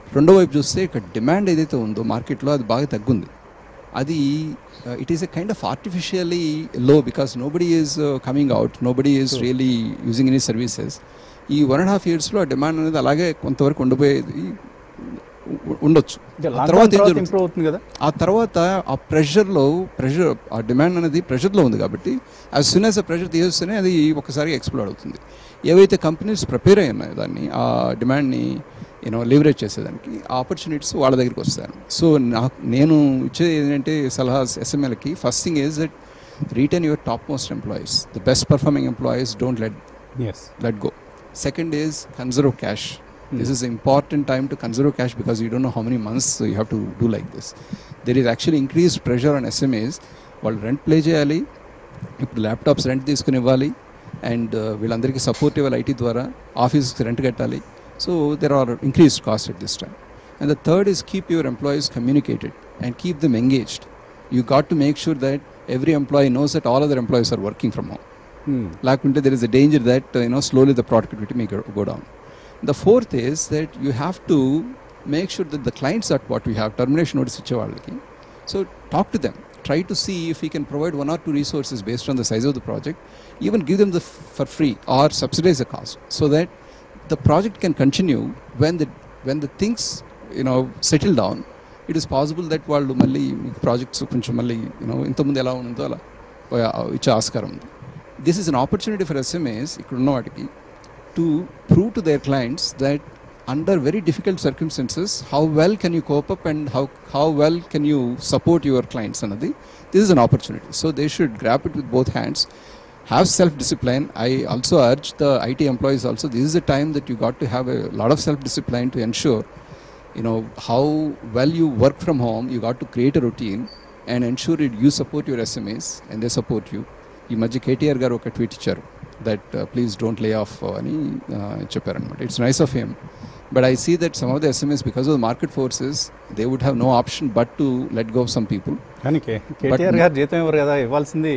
రెండో వైపు చూస్తే ఇక్కడ డిమాండ్ ఏదైతే ఉందో మార్కెట్లో అది బాగా తగ్గుంది. అది it is a kind of artificially low because nobody is coming out, nobody is really using any services. ఈ వన్ అండ్ హాఫ్ ఇయర్స్లో ఆ డిమాండ్ అనేది అలాగే కొంతవరకు ఉండిపోయేది ఉండొచ్చు. తర్వాత ఇంప్రూవ్ అవుతుంది కదా, ఆ తర్వాత ఆ ప్రెషర్లో ప్రెషర్ ఆ డిమాండ్ అనేది ప్రెషర్లో ఉంది కాబట్టి యాజ్ సూన్ యాజ్ ఆ ప్రెషర్ తీసేస్తేనే అది ఒకసారి ఎక్స్ప్లోర్ అవుతుంది. ఏవైతే కంపెనీస్ ప్రిపేర్ అయి ఉన్నాయో దాన్ని ఆ డిమాండ్ని యూనో లివరేజ్ చేసేదానికి ఆ ఆపర్చునిటీస్ వాళ్ళ దగ్గరికి వస్తాను. సో నాకు నేను ఇచ్చేది ఏంటంటే సలహా ఎస్ఎంఎల్కి, first thing is that retain your top most employees, the best performing employees, don't let let go. Second is conserve cash. Hmm. This is an important time to conserve cash because you don't know how many months you have to do like this. There is actually increased pressure on S M As. వాళ్ళు రెంట్ ప్లే చేయాలి, ఇప్పుడు ల్యాప్టాప్స్ రెంట్ తీసుకుని ఇవ్వాలి, అండ్ వీళ్ళందరికీ సపోర్ట్ ఇవ్వాలి ఐటీ ద్వారా, ఆఫీస్కి రెంట్ కట్టాలి. So there are increased cost at this time. And the third is keep your employees communicated and keep them engaged. You got to make sure that every employee knows that all other employees are working from home. లేకుంటే there is a danger that uh, you know slowly the productivity may go, go down. The fourth is that you have to make sure that the clients at what we have termination notice iche vallaki, so talk to them, try to see if we can provide one or two resources based on the size of the project, even give them the f- for free or subsidize the cost so that the project can continue. When the when the things you know settle down, it is possible that వాళ్ళు మళ్ళీ ప్రాజెక్ట్స్ కొంచెం మళ్ళీ యూనో ఇంతకుముందు ఎలా ఉందో అలా ఇచ్చే ఆస్కారం ఉంది. This is an opportunity for S M As ikkada vaatiki to prove to their clients that under very difficult circumstances how well can you cope up and how how well can you support your clients anadi. This is an opportunity, so they should grab it with both hands, have self discipline. I also urge the I T employees also, this is a time that you got to have a lot of self discipline to ensure you know how well you work from home. You got to create a routine and ensure it you support your S M As and they support you. ఈ మధ్య కేటీఆర్ గారు ఒక ట్వీట్ ఇచ్చారు that please don't lay off అని చెప్పారనమాట. It's nice of him, but I see that some of the SMEs because of the market forces they would have no option but to let go of some people. కానీ కేటీఆర్ గారు జీతం ఇవ్వరు కదా, ఇవ్వాల్సింది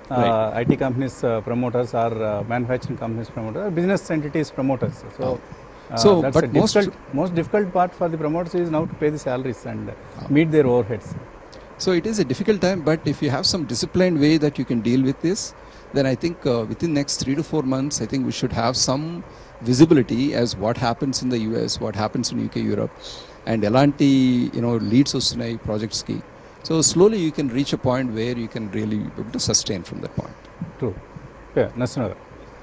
IT companies promoters or manufacturing companies promoters, business entities promoters. So so but most most difficult part for the promoters is now to pay the salaries and meet their overheads. So it is a difficult time, but if you have some disciplined way that you can deal with this, then I think uh, within next three to four months, I think we should have some visibility as what happens in the U S, what happens in U K, Europe, and elanti you know leads ustunai projects ki. So slowly you can reach a point where you can really be able to sustain from that point. True. Yeah, Nasrinagar.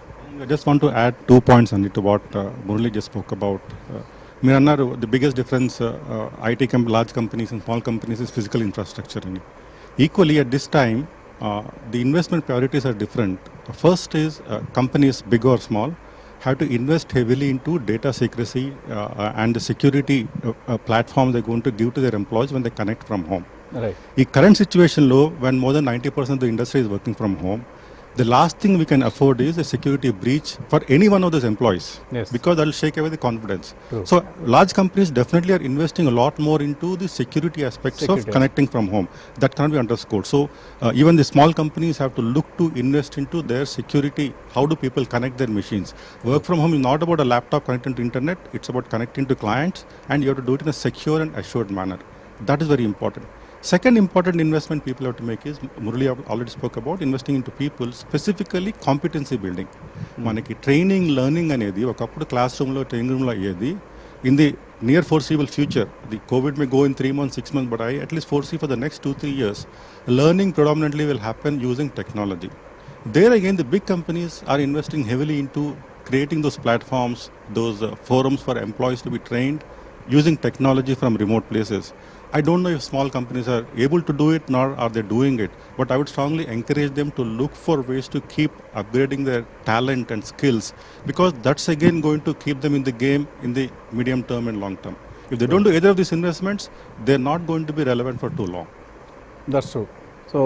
I just want to add two points on it to what uh, Murali just spoke about. Uh, మీరు అన్నారు the biggest difference uh, I T com- large companies and small companies is physical infrastructure. Equally at this time uh, the investment priorities are different. First is uh, companies big or small have to invest heavily into data secrecy uh, and the security uh, uh, platform they're going to give to their employees when they connect from home. Right. In current situation low, when more than ninety percent of the industry is working from home, the last thing we can afford is a security breach for any one of those employees. Yes. Because that will shake away the confidence. True. So large companies definitely are investing a lot more into the security aspects Security. of connecting from home. That cannot be underscored. So uh, even the small companies have to look to invest into their security. How do people connect their machines? Work from home is not about a laptop connecting to internet. It's about connecting to clients, and you have to do it in a secure and assured manner. That is very important. Second important investment people have to make is, Murali already spoke about, investing into people, specifically competency building. మనకి ట్రైనింగ్ లెర్నింగ్ అనేది ఒకప్పుడు క్లాస్ రూమ్లో ట్రైనింగ్ రూమ్లో అయ్యేది. In the near foreseeable future, the covid may go in three months six months, but I at least foresee for the next two three years learning predominantly will happen using technology. There again the big companies are investing heavily into creating those platforms, those uh, forums for employees to be trained using technology from remote places. I don't know if small companies are able to do it, nor are they doing it, but I would strongly encourage them to look for ways to keep upgrading their talent and skills, because that's again going to keep them in the game in the medium term and long term. If they don't do either of these investments, they're not going to be relevant for too long. That's true. So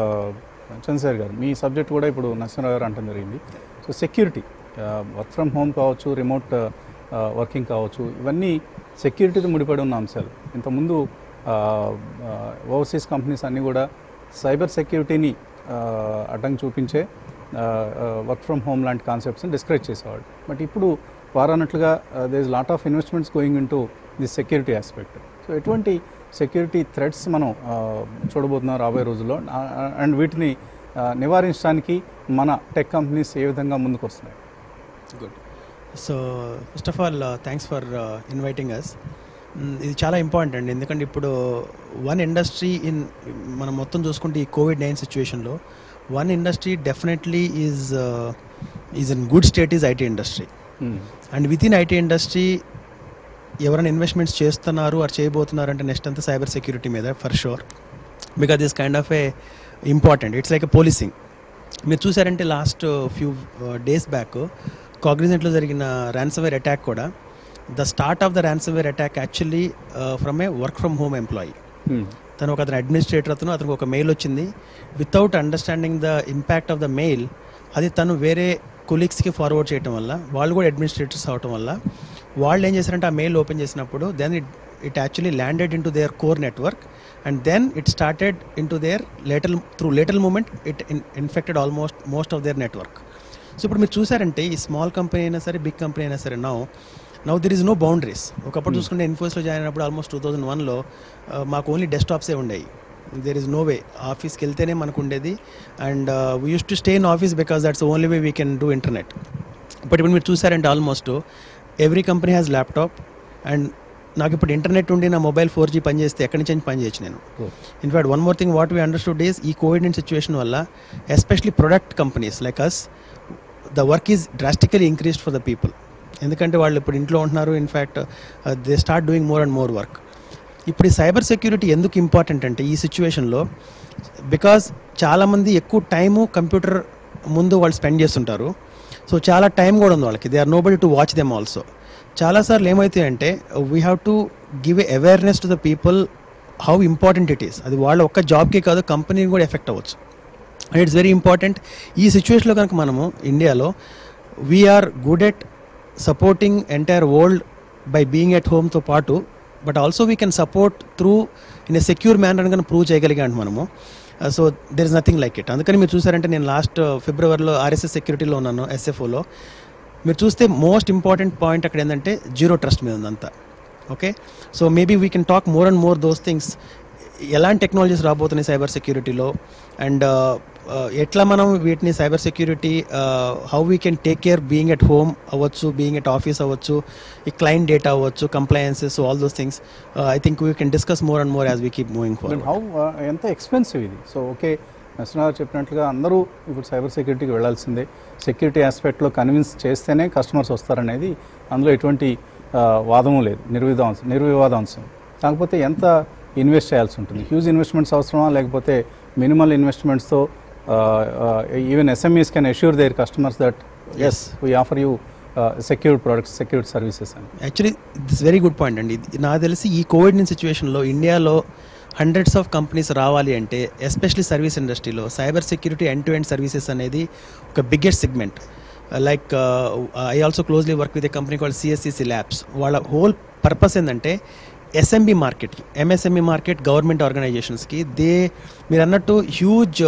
Chandrasekhar గారు, మీ సబ్జెక్ట్ కూడా ఇప్పుడు నరసింహరావు గారు అంటం జరిగింది. So security, work from home కావచ్చు, రిమోట్ వర్కింగ్ కావచ్చు, ఇవన్నీ సెక్యూరిటీతో ముడిపడి ఉన్న అంశాలు. ఇంతకుముందు ఓవర్సీస్ కంపెనీస్ అన్నీ కూడా సైబర్ సెక్యూరిటీని అడ్డం చూపించే వర్క్ ఫ్రమ్ హోమ్ లాంటి కాన్సెప్ట్స్ని డిస్కరేజ్ చేసేవాడు. బట్ ఇప్పుడు వారు అన్నట్లుగా there is lot of investments going into the security aspect. So ఎటువంటి సెక్యూరిటీ థ్రెట్స్ మనం చూడబోతున్నాం రాబోయే రోజుల్లో, అండ్ వీటిని నివారించడానికి మన టెక్ కంపెనీస్ ఏ విధంగా ముందుకు వస్తున్నాయి? Good. So first of all thanks for inviting us. ఇది చాలా ఇంపార్టెంట్ అండి, ఎందుకంటే ఇప్పుడు వన్ ఇండస్ట్రీ ఇన్ మనం మొత్తం చూసుకుంటే ఈ కోవిడ్ నైన్ సిచ్యువేషన్లో one industry definitely is is in good state is IT industry. And within IT industry ఎవరైనా ఇన్వెస్ట్మెంట్స్ చేస్తున్నారు ఆర్ చేయబోతున్నారు అంటే నెక్స్ట్ అంతా సైబర్ సెక్యూరిటీ మీద for sure, because this kind of a important. It's like a policing. మీరు చూసారంటే లాస్ట్ ఫ్యూ డేస్ బ్యాక్ కాగ్నిజెంట్లో జరిగిన ర్యాన్సమ్వేర్ అటాక్ కూడా, the start of the ransomware attack actually from a work from home employee. తను ఒక అతను అడ్మినిస్ట్రేటర్, అతను అతనికి ఒక మెయిల్ వచ్చింది. Without understanding the impact of the mail, అది తను వేరే కొలీగ్స్కి ఫార్వర్డ్ చేయడం వల్ల, వాళ్ళు కూడా అడ్మినిస్ట్రేటర్స్ అవడం వల్ల వాళ్ళు ఏం చేశారంటే ఆ మెయిల్ ఓపెన్ చేసినప్పుడు then it it actually landed in to their core network and then it started in to their lateral through lateral movement it infected almost most of their network. So ఇప్పుడు మీరు చూసారంటే ఈ స్మాల్ కంపెనీ అయినా సరే బిగ్ కంపెనీ అయినా సరే now now there is no boundaries. ఒకప్పుడు చూసుకుంటే ఇన్ఫోస్లో జాయిన్ అయినప్పుడు ఆల్మోస్ట్ టూ థౌజండ్ వన్లో మాకు ఓన్లీ డెస్క్టాప్సే ఉండేవి. దేర్ ఈజ్ నో వే ఆఫీస్కి వెళ్తేనే మనకు ఉండేది, and we use to stay in office because that's only way we can do internet. But ఇప్పుడు మీరు చూసారంటే almost every company has laptop, and నాకు ఇప్పుడు ఇంటర్నెట్ ఉండి నా మొబైల్ ఫోర్ జీ పనిచేస్తే ఎక్కడి నుంచి పని చేయొచ్చు నేను. In fact one more thing what we understood is ఈ కోవిడ్ నైన్ సిచ్యువేషన్ వల్ల especially product companies like us the work is drastically increased for the people. ఎందుకంటే వాళ్ళు ఇప్పుడు ఇంట్లో ఉంటున్నారు, in fact they start doing more and more work. ఇప్పుడు ఈ సైబర్ సెక్యూరిటీ ఎందుకు ఇంపార్టెంట్ అంటే ఈ సిచ్యువేషన్లో, బికాజ్ చాలామంది ఎక్కువ టైము కంప్యూటర్ ముందు వాళ్ళు స్పెండ్ చేస్తుంటారు. సో చాలా టైం కూడా ఉంది వాళ్ళకి, they are nobody to watch them also. చాలాసార్లు ఏమవుతాయి అంటే we have to give a awareness to the people how important it is. అది వాళ్ళ ఒక్క జాబ్కే కాదు, కంపెనీని కూడా ఎఫెక్ట్ అవ్వచ్చు. And it's very important. ఈ సిచ్యువేషన్లో కనుక మనము ఇండియాలో we are good at supporting entire world by being at హోమ్తో పాటు, but also we can support through in a secure manner కనుక ప్రూవ్ చేయగలిగాం మనము. So there is nothing like it. అందుకని మీరు చూసారంటే నేను లాస్ట్ ఫిబ్రవరిలో ఆర్ఎస్ఎస్ సెక్యూరిటీలో ఉన్నాను, ఎస్ఎఫ్ఓలో. మీరు చూస్తే మోస్ట్ ఇంపార్టెంట్ పాయింట్ అక్కడ ఏంటంటే జీరో ట్రస్ట్ మీద ఉందంతా. Okay, so maybe we can talk more and more those things. ఎలాంటి టెక్నాలజీస్ రాబోతున్నాయి సైబర్ సెక్యూరిటీలో, అండ్ ఎట్లా మనం వీటిని cyber security how we can take care being at home అవ్వచ్చు, బీయింగ్ ఎట్ ఆఫీస్ అవ్వచ్చు, ఈ క్లయింట్ డేటా అవ్వచ్చు, compliances, all those things I think we can discuss more and more as we keep moving forward. How ఎంత ఎక్స్పెన్సివ్ ఇది? సో ఓకే, నరసింహారావు చెప్పినట్లుగా అందరూ ఇప్పుడు సైబర్ సెక్యూరిటీకి వెళ్లాల్సిందే, సెక్యూరిటీ ఆస్పెక్ట్లో కన్విన్స్ చేస్తేనే కస్టమర్స్ వస్తారనేది అందులో ఎటువంటి వాదము లేదు, నిర్వివాదాంశం నిర్వివాదాంశం. కాకపోతే ఎంత ఇన్వెస్ట్ చేయాల్సి ఉంటుంది? హ్యూజ్ ఇన్వెస్ట్మెంట్స్ అవసరమా, లేకపోతే మినిమల్ ఇన్వెస్ట్మెంట్స్తో even SMEs can assure their customers that as we offer you secured products, secured services అని? Actually this very good point అండి. నాకు తెలిసి ఈ కోవిడ్ నైన్ సిచ్యువేషన్లో ఇండియాలో హండ్రెడ్స్ ఆఫ్ కంపెనీస్ రావాలి అంటే, ఎస్పెషలీ సర్వీస్ ఇండస్ట్రీలో cyber security end to end services అనేది ఒక biggest segment. Like I also closely work with a company called CSCC labs. వాళ్ళ హోల్ పర్పస్ ఏంటంటే ఎస్ఎంబి మార్కెట్కి, ఎంఎస్ఎంఈ మార్కెట్, గవర్నమెంట్ ఆర్గనైజేషన్స్కి దే మీరు అన్నట్టు huge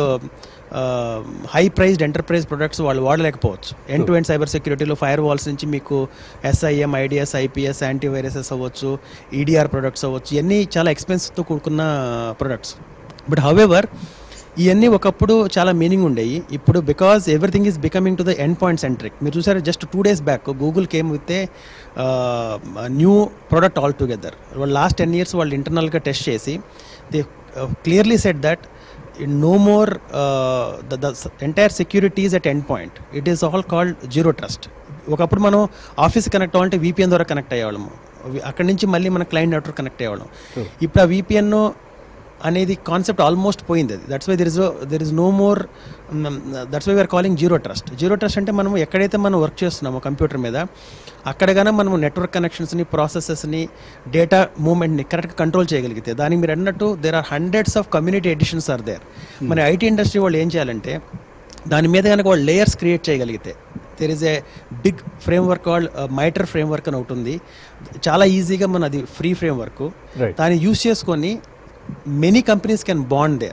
high priced enterprise products వాళ్ళు వాడలేకపోవచ్చు. ఎండ్ టు ఎండ్ సైబర్ సెక్యూరిటీలో ఫైర్ వాల్స్ నుంచి మీకు ఎస్ఐఎం, ఐడిఎస్, ఐపీఎస్, యాంటీవైరసెస్ అవ్వచ్చు, ఈడిఆర్ ప్రొడక్ట్స్ అవ్వచ్చు, ఇవన్నీ చాలా ఎక్స్పెన్సివ్తో కూడుకున్న ప్రొడక్ట్స్. బట్ హౌఎవర్ ఇవన్నీ ఒకప్పుడు చాలా మీనింగ్ ఉండేవి. ఇప్పుడు because everything is becoming to the end point centric. మీరు చూసారు just two days back Google came with a new product all together. వాళ్ళు లాస్ట్ టెన్ ఇయర్స్ వాళ్ళు ఇంటర్నల్గా టెస్ట్ చేసి they clearly set that no more uh, the, the entire security is at end point. It is all called zero trust. ఒకప్పుడు మనం ఆఫీస్ కనెక్ట్ అవ్వాలంటే వీపీఎన్ ద్వారా కనెక్ట్ అయ్యేవాళ్ళము, అక్కడి నుంచి మళ్ళీ మన క్లయింట్ నెట్వర్క్ కనెక్ట్ అయ్యేవాళ్ళం. ఇప్పుడు ఆ వీపీఎన్ అనేది కాన్సెప్ట్ ఆల్మోస్ట్ పోయింది. అది that's why there is there is no more, that's why we are calling zero trust. Zero trust అంటే మనం ఎక్కడైతే మనం వర్క్ చేస్తున్నామో కంప్యూటర్ మీద, అక్కడగానే మనం నెట్వర్క్ కనెక్షన్స్ని, ప్రాసెసెస్ని, డేటా మూవ్మెంట్ని కరెక్ట్గా కంట్రోల్ చేయగలిగితే, దానికి మీరు అన్నట్టు there are hundreds of community editions are there. మన ఐటీ ఇండస్ట్రీ వాళ్ళు ఏం చేయాలంటే దాని మీద కనుక వాళ్ళు లేయర్స్ క్రియేట్ చేయగలిగితే, there is a big framework called MITRE framework అని ఒకటి ఉంది. చాలా ఈజీగా మన అది ఫ్రీ ఫ్రేమ్వర్క్, దాన్ని యూస్ చేసుకొని many companies can bond their.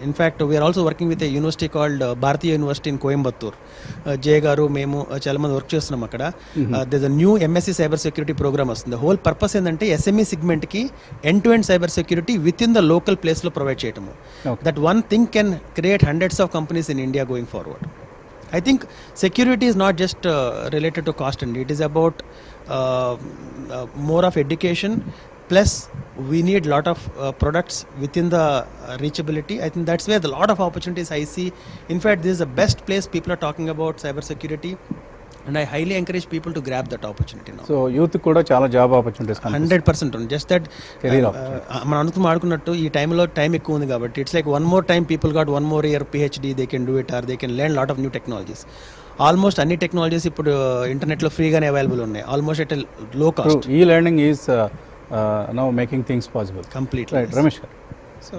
In fact, we are also working with a university called uh, Bharatiya University in Coimbatore. Uh, Jay Garu, Memu, uh, చాలా మంది వర్క్ చేస్తున్నాం అక్కడ. There's a new M S c cyber security program వస్తుంది. The whole purpose ఏంటంటే S M E segment కి end to end cyber security within the local place లో ప్రొవైడ్ చేయటము. That one thing can create hundreds of companies in India going forward. I think security is not just uh, related to cost, and it is about uh, uh, more of education. Plus, we need lot of uh, products within the uh, reachability. I think that's where the lot of opportunities I see. In fact, this is the best place people are talking about cyber security, and I highly encourage people to grab that opportunity now. So youth కూడా చాలా జాబ్ ఆపర్చునిటీస్ హండ్రెడ్ పర్సెంట్ ఉంది. జస్ట్ దట్ మనం అనుకుని ఆడుకున్నట్టు ఈ టైంలో టైం ఎక్కువ ఉంది కాబట్టి it's like one more time people got one more year PhD, they can do it or they can learn lot of new technologies. Almost అన్ని టెక్నాలజీస్ ఇప్పుడు ఇంటర్నెట్లో ఫ్రీగానే అవైలబుల్ ఉన్నాయి, ఆల్మోస్ట్ ఎట్ లో కాస్ట్. ఈ learning is now making things possible. Completely. Right, Ramesh గారు. సో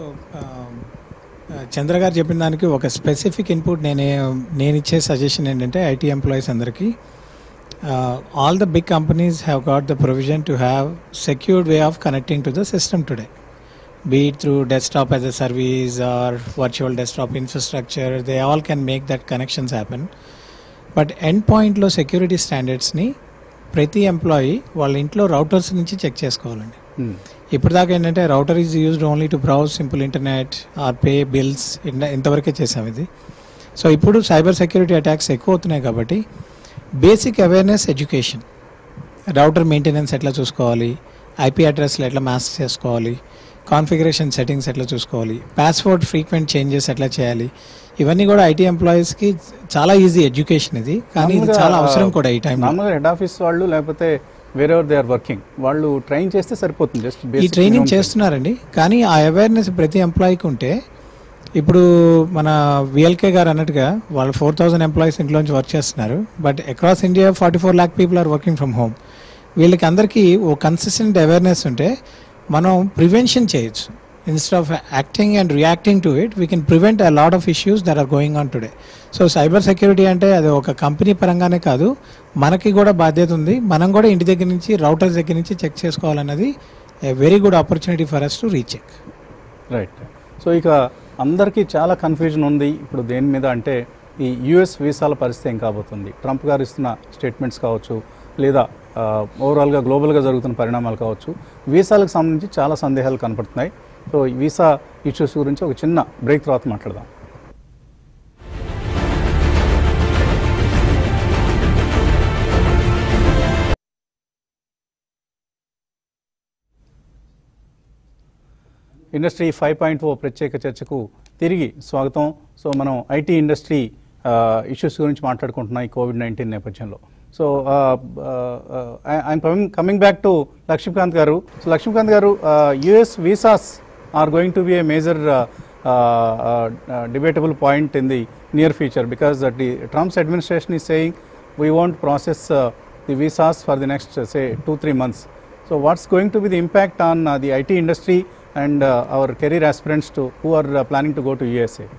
చంద్ర గారు చెప్పిన దానికి ఒక స్పెసిఫిక్ ఇన్పుట్ నేను నేను ఇచ్చే సజెషన్ ఏంటంటే ఐటీ ఎంప్లాయీస్ అందరికీ, all the big companies have got the provision to have secured way of connecting to the system today, be it through desktop as a service or virtual desktop infrastructure. They all can make that connections happen. But endpoint లో సెక్యూరిటీ స్టాండర్డ్స్ని ప్రతి ఎంప్లాయీ వాళ్ళ ఇంట్లో రౌటర్స్ నుంచి చెక్ చేసుకోవాలండి. ఇప్పుడు దాకా ఏంటంటే router is used only to browse simple internet or pay bills, ఇంతవరకే చేసాం ఇది. సో ఇప్పుడు సైబర్ సెక్యూరిటీ అటాక్స్ ఎక్కువ అవుతున్నాయి కాబట్టి basic awareness education, router maintenance ఎట్లా చూసుకోవాలి, ఐపీ అడ్రస్లు ఎట్లా మాస్క్ చేసుకోవాలి, కాన్ఫిగరేషన్ సెట్టింగ్స్ ఎట్లా చూసుకోవాలి, పాస్వర్డ్ ఫ్రీక్వెంట్ చేంజెస్ ఎట్లా చేయాలి, ఇవన్నీ కూడా ఐటీ ఎంప్లాయీస్కి చాలా ఈజీ ఎడ్యుకేషన్ ఇది, కానీ ఇది చాలా అవసరం కూడా ఈ టైం. నార్మల్గా హెడ్ ఆఫీస్ వాళ్ళు లేకపోతే వేరే దే ఆర్ వర్కింగ్ వాళ్ళు ట్రైన్ చేస్తే సరిపోతుంది, జస్ట్ ఈ ట్రైనింగ్ చేస్తున్నారండి. కానీ ఆ అవేర్నెస్ ప్రతి ఎంప్లాయీకి ఉంటే, ఇప్పుడు మన విఎల్కే గారు అన్నట్టుగా వాళ్ళు ఫోర్ థౌజండ్ ఎంప్లాయీస్ ఇంట్లోంచి వర్క్ చేస్తున్నారు, but across India forty four lakh people are working from home. వీళ్ళకి అందరికీ ఓ కన్సిస్టెంట్ అవేర్నెస్ ఉంటే మనం ప్రివెన్షన్ చేయొచ్చు. Instead of acting and reacting to it, we can prevent a lot of issues that are going on today. So cyber security అంటే అది ఒక కంపెనీ పరంగానే కాదు, మనకి కూడా బాధ్యత ఉంది. మనం కూడా ఇంటి దగ్గర నుంచి రౌటర్స్ దగ్గర నుంచి చెక్ చేసుకోవాలన్నది a very good opportunity for us to recheck. Right. So ఇక అందరికీ చాలా కన్ఫ్యూజన్ ఉంది ఇప్పుడు దేని మీద అంటే ఈ యూఎస్ వీసాల పరిస్థితి ఏం కాబోతుంది. ట్రంప్ గారు ఇస్తున్న స్టేట్మెంట్స్ కావచ్చు, లేదా ఓవరాల్గా గ్లోబల్గా జరుగుతున్న పరిణామాలు కావచ్చు, వీసాలకు సంబంధించి చాలా సందేహాలు కనపడుతున్నాయి. సో ఈ వీసా ఇష్యూస్ గురించి ఒక చిన్న బ్రేక్ తర్వాత మాట్లాడదాం. ఇండస్ట్రీ ఫైవ్ పాయింట్ ఓ ప్రత్యేక చర్చకు తిరిగి స్వాగతం. సో మనం ఐటీ ఇండస్ట్రీ ఇష్యూస్ గురించి మాట్లాడుకుంటున్నాం ఈ కోవిడ్ నైన్టీన్ నేపథ్యంలో. So I'm coming coming back to Lakshmikant గారు. సో లక్ష్మీకాంత్ గారు, US visas are going to be a major debatable point in the near future, because uh, the Trump's administration is saying we won't process uh, the visas for the next uh, say two three months. So what's going to be the impact on uh, the I T industry and uh, our career aspirants to who are uh, planning to go to U S A?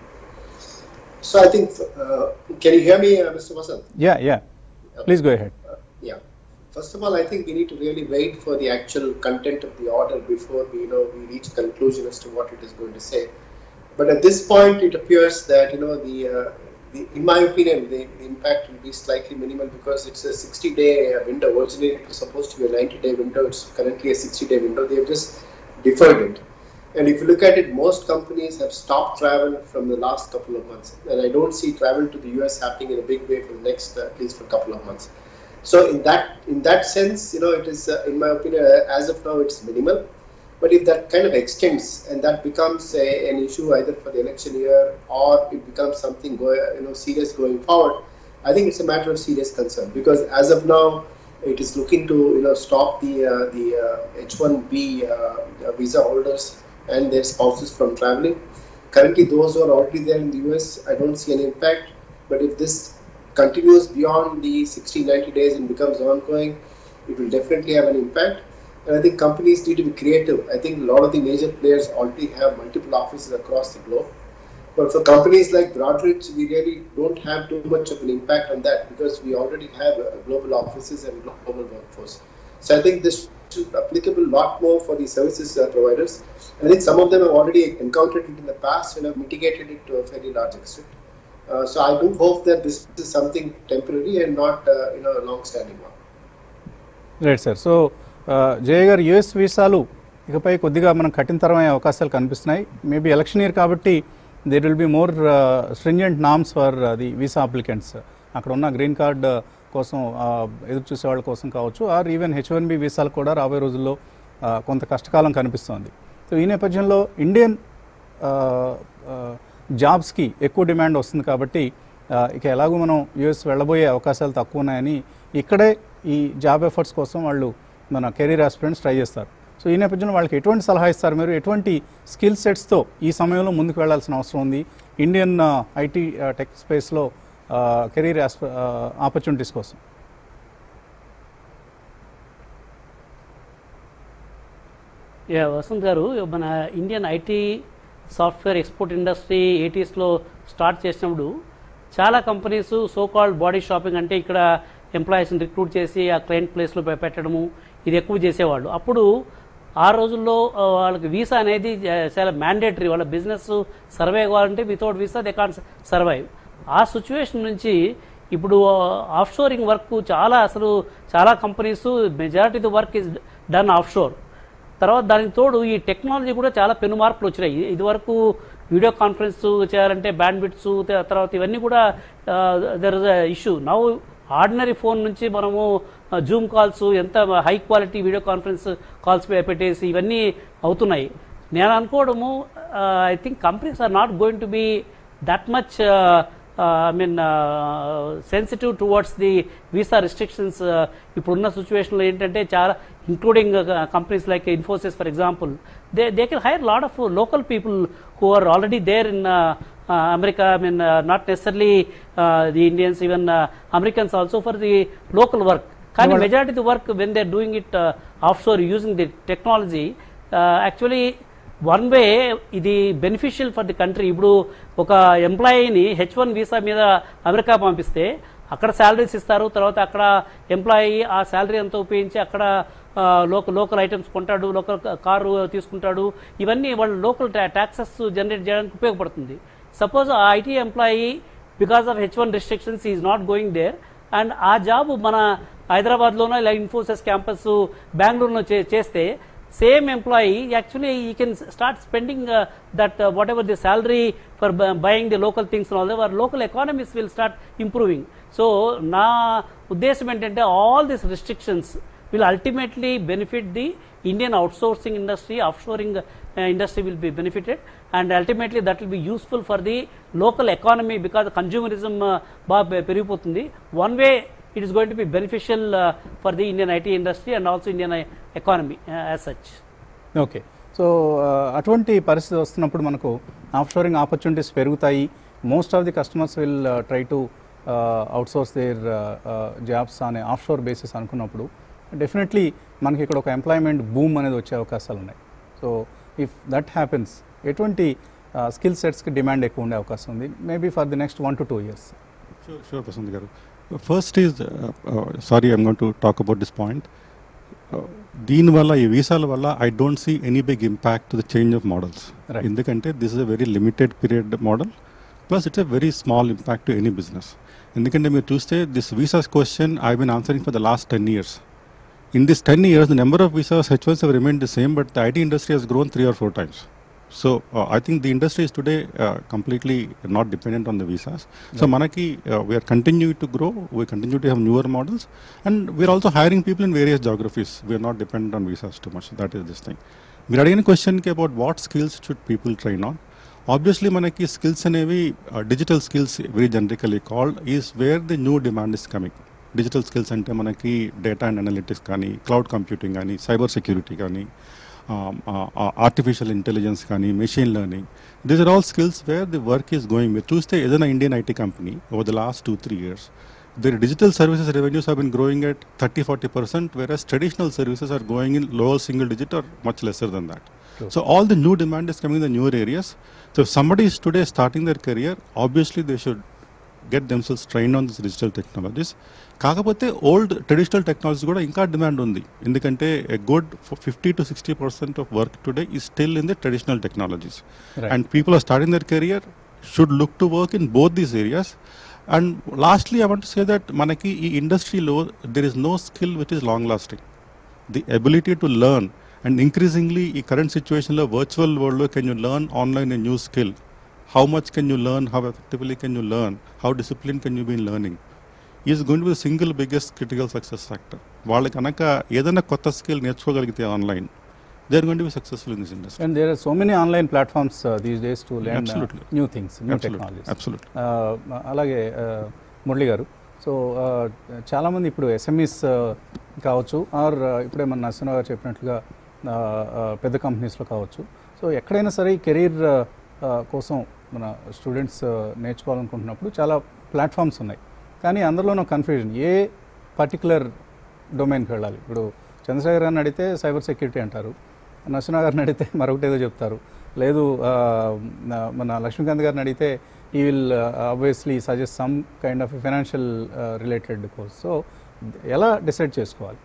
So I think, uh, can you hear me, uh, Mister Vasant? Yeah, yeah. Please go ahead. Uh, yeah. First of all, I think we need to really wait for the actual content of the order before we, you know, we reach conclusion as to what it is going to say. But at this point, it appears that, you know, the, uh, the in my opinion, the, the impact will be slightly minimal, because it's a sixty-day window. Originally, it was supposed to be a ninety-day window. It's currently a sixty-day window. They have just deferred it. And if you look at it, most companies have stopped travel from the last couple of months. And I don't see travel to the U S happening in a big way for the next, uh, at least for a couple of months. So in that in that sense, you know, it is, uh, in my opinion, uh, as of now, it's minimal. But if that kind of extends and that becomes a, an issue either for the election year, or it becomes something go, you know, serious going forward, I think it's a matter of serious concern. Because as of now, it is looking to, you know, stop the uh, the uh, H one B uh, visa holders and their spouses from traveling. Currently, those who are already there in the U S, I don't see an impact. But if this continues beyond the sixty, ninety days and becomes ongoing, it will definitely have an impact. And I think companies need to be creative. I think a lot of the major players already have multiple offices across the globe. But for companies like Broadridge, we really don't have too much of an impact on that, because we already have uh, global offices and global workforce. So I think this applicable a lot more for the services uh, providers. I think some of them have already encountered it in the past and have mitigated it to a fairly large extent. Uh, so I do hope that this is something temporary and not uh, you know a long-standing one. Right sir. So Jaya గారు, యుఎస్ వీసాలు ఇకపై కొద్దిగా మనం కఠినతరమయ్యే అవకాశాలు కనిపిస్తున్నాయి. మేబీ ఎలక్షన్ ఇయర్ కాబట్టి there will be more stringent norms for the visa applicants. అక్కడ ఉన్న గ్రీన్ కార్డ్ కోసం ఎదురు చూసే వాళ్ళ కోసం కావచ్చు, or even H one B వీసాలు కూడా రాబోయే రోజుల్లో కొంత కష్టకాలం కనిపిస్తోంది. సో ఈ నేపథ్యంలో ఇండియన్ జాబ్స్కి ఎక్కువ డిమాండ్ వస్తుంది కాబట్టి ఇక ఎలాగో మనం యూఎస్ వెళ్ళబోయే అవకాశాలు తక్కువ ఉన్నాయని ఇక్కడే ఈ జాబ్ ఎఫర్ట్స్ కోసం వాళ్ళు మన కెరీర్ ఆస్పిరెంట్స్ ట్రై చేస్తారు. సో ఈ నేపథ్యంలో వాళ్ళకి ఎటువంటి సలహా ఇస్తారు మీరు? ఎటువంటి స్కిల్ సెట్స్తో ఈ సమయంలో ముందుకు వెళ్లాల్సిన అవసరం ఉంది ఇండియన్ ఐటీ టెక్ స్పేస్లో కెరీర్ ఆపర్చునిటీస్ కోసం? యా వసంత్ గారు, మన Indian IT software export industry ఎయిటీస్లో స్టార్ట్ చేసినప్పుడు చాలా companies so called body shopping అంటే ఇక్కడ ఎంప్లాయీస్ని రిక్రూట్ చేసి ఆ క్లయింట్ ప్లేస్లో పెట్టడము ఇది ఎక్కువ చేసేవాళ్ళు. అప్పుడు ఆ రోజుల్లో వాళ్ళకి వీసా అనేది చాలా మ్యాండేటరీ. వాళ్ళ బిజినెస్ సర్వైవ్ కావాలంటే without visa they can't survive. ఆ సిచ్యువేషన్ నుంచి ఇప్పుడు ఆఫ్ షోరింగ్ వర్క్ చాలా అసలు చాలా companies majority the work is done offshore. తర్వాత దానికి తోడు ఈ టెక్నాలజీ కూడా చాలా పెను మార్పులు వచ్చినాయి. ఇదివరకు వీడియో కాన్ఫరెన్స్ చేయాలంటే బ్యాండ్ బిట్స్ తర్వాత ఇవన్నీ కూడా there is a issue. Now ordinary phone నుంచి మనము జూమ్ కాల్స్ ఎంత high quality video conference calls పెట్టేసి ఇవన్నీ అవుతున్నాయి. నేను అనుకోవడము I think companies are not going to be that much I mean sensitive towards the visa restrictions. ఇప్పుడున్న సిచ్యువేషన్లో ఏంటంటే చాలా including companies like Infosys for example, they they can hire lot of local people who are already there in America. I mean, uh, not necessarily uh, the Indians, even uh, Americans also for the local work. Kind of majority of the work when they are doing it uh, offshore using the technology, uh, actually one way ఇది బెనిఫిషియల్ ఫర్ ది కంట్రీ. ఇప్పుడు ఒక ఎంప్లాయీని హెచ్ వన్ వీసా మీద అమెరికా పంపిస్తే అక్కడ శాలరీస్ ఇస్తారు, తర్వాత అక్కడ ఎంప్లాయీ ఆ శాలరీ అంతా ఉపయోగించి అక్కడ లోకల్ లోకల్ ఐటమ్స్ కొంటాడు, లోకల్ కారు తీసుకుంటాడు. ఇవన్నీ వాళ్ళు లోకల్ ట్యాక్సెస్ జనరేట్ చేయడానికి ఉపయోగపడుతుంది. సపోజ్ ఆ IT employee because of H one restrictions is not going there and ఆ జాబ్ మన హైదరాబాద్లోనో ఇలా ఇన్ఫోసిస్ క్యాంపస్ బెంగళూరులో చేస్తే same employee actually you can start spending that whatever the salary for buying the local things all our local economies will start improving. So నా ఉద్దేశం ఏంటంటే all these restrictions will ultimately benefit the Indian outsourcing industry, offshoring uh, industry will be benefited, and ultimately that will be useful for the local economy because consumerism uh, peripotundi. One way it is going to be beneficial uh, for the Indian I T industry and also Indian uh, economy uh, as such. Okay, so అటువంటి పరిస్థితి వస్తున్నప్పుడు మనకు ఆఫ్షోరింగ్ ఆపర్చునిటీస్ పెరుగుతాయి. Most of the customers will try to outsource their jobs అనే ఆఫ్షోర్ బేసిస్ అనుకున్నప్పుడు డెఫినెట్లీ మనకి ఇక్కడ ఒక ఎంప్లాయ్మెంట్ బూమ్ అనేది వచ్చే అవకాశాలు ఉన్నాయి. సో ఇఫ్ దట్ హ్యాపెన్స్ ఎటువంటి స్కిల్ సెట్స్కి డిమాండ్ ఎక్కువ ఉండే అవకాశం ఉంది maybe for the next one to two years? Sure sure Prashant గారు. First is sorry I'm going to talk about this point. దీనివల్ల ఈ వీసాల వల్ల I don't see any big impact to the change of models. ఎందుకంటే this is a very limited period model plus it's a very small impact to any business. ఎందుకంటే మీరు చూస్తే this visas question I been answering for the last ten years. In this ten years, the number of visas H ones have remained the same, but the I T industry has grown three or four times. So uh, I think the industry is today uh, completely not dependent on the visas. Right. So Manaki, uh, we are continuing to grow. We continue to have newer models, and we are also hiring people in various geographies. We are not dependent on visas too much. That is this thing. We are getting a question about what skills should people train on. Obviously, Manaki skills and uh, digital skills, very generically called, is where the new demand is coming. Digital skills అంటే మనకి డేటా అండ్ అనలిటిక్స్ కానీ, క్లౌడ్ కంప్యూటింగ్ కానీ, సైబర్ సెక్యూరిటీ కానీ, ఆర్టిఫిషియల్ ఇంటెలిజెన్స్ కానీ, machine learning, these are all skills where the work is going. మీరు చూస్తే ఏదైనా Indian IT company over the last two three years their digital services revenues have been growing at thirty to forty percent, whereas traditional services are going in lower single digit or much lesser than that. Sure. So all the new demand is coming in the newer areas. So if somebody is today starting their career, obviously they should get themselves trained on these digital technologies. కాకపోతే ఓల్డ్ ట్రెడిషనల్ టెక్నాలజీ కూడా ఇంకా డిమాండ్ ఉంది, ఎందుకంటే a good fifty to sixty percent of work today is still in the traditional technologies and people are starting their career should look to work in both these areas. And lastly I want to say that మనకి ఈ ఇండస్ట్రీలో there is no skill which is long lasting. The ability to learn and increasingly ఈ కరెంట్ సిచ్యువేషన్లో వర్చువల్ వరల్డ్లో can you learn online a new skill. How much can you learn? How effectively can you learn? How disciplined can you be in learning? Is going to be the single biggest critical success factor. వాళ్ళకి కనుక ఏదైనా కొత్త స్కిల్ నేర్చుకోగలిగితే online, they are going to be successful in this industry. And there are so many online platforms uh, these days to learn uh, Absolutely. new things, new Absolutely. technologies. Absolutely. Uh, అలాగే మురళి గారు, సో చాలామంది ఇప్పుడు ఎస్ఎంఈస్ కావచ్చు ఆర్ ఇప్పుడే మన నరసింహ గారు చెప్పినట్లుగా పెద్ద కంపెనీస్లో కావచ్చు, సో ఎక్కడైనా సరే ఈ కెరీర్ కోసం మన స్టూడెంట్స్ నేర్చుకోవాలనుకుంటున్నప్పుడు చాలా ప్లాట్ఫామ్స్ ఉన్నాయి, కానీ అందులోనూ కన్ఫ్యూజన్ ఏ పర్టికులర్ డొమైన్కి వెళ్ళాలి. ఇప్పుడు చంద్రశేఖర్ గారిని అడిగితే సైబర్ సెక్యూరిటీ అంటారు, నరసింహ గారిని అడిగితే మరొకటి ఏదో చెప్తారు, లేదు మన లక్ష్మీకాంత్ గారిని అడిగితే ఈ will obviously suggest some kind of financial related course. So ఎలా డిసైడ్ చేసుకోవాలి?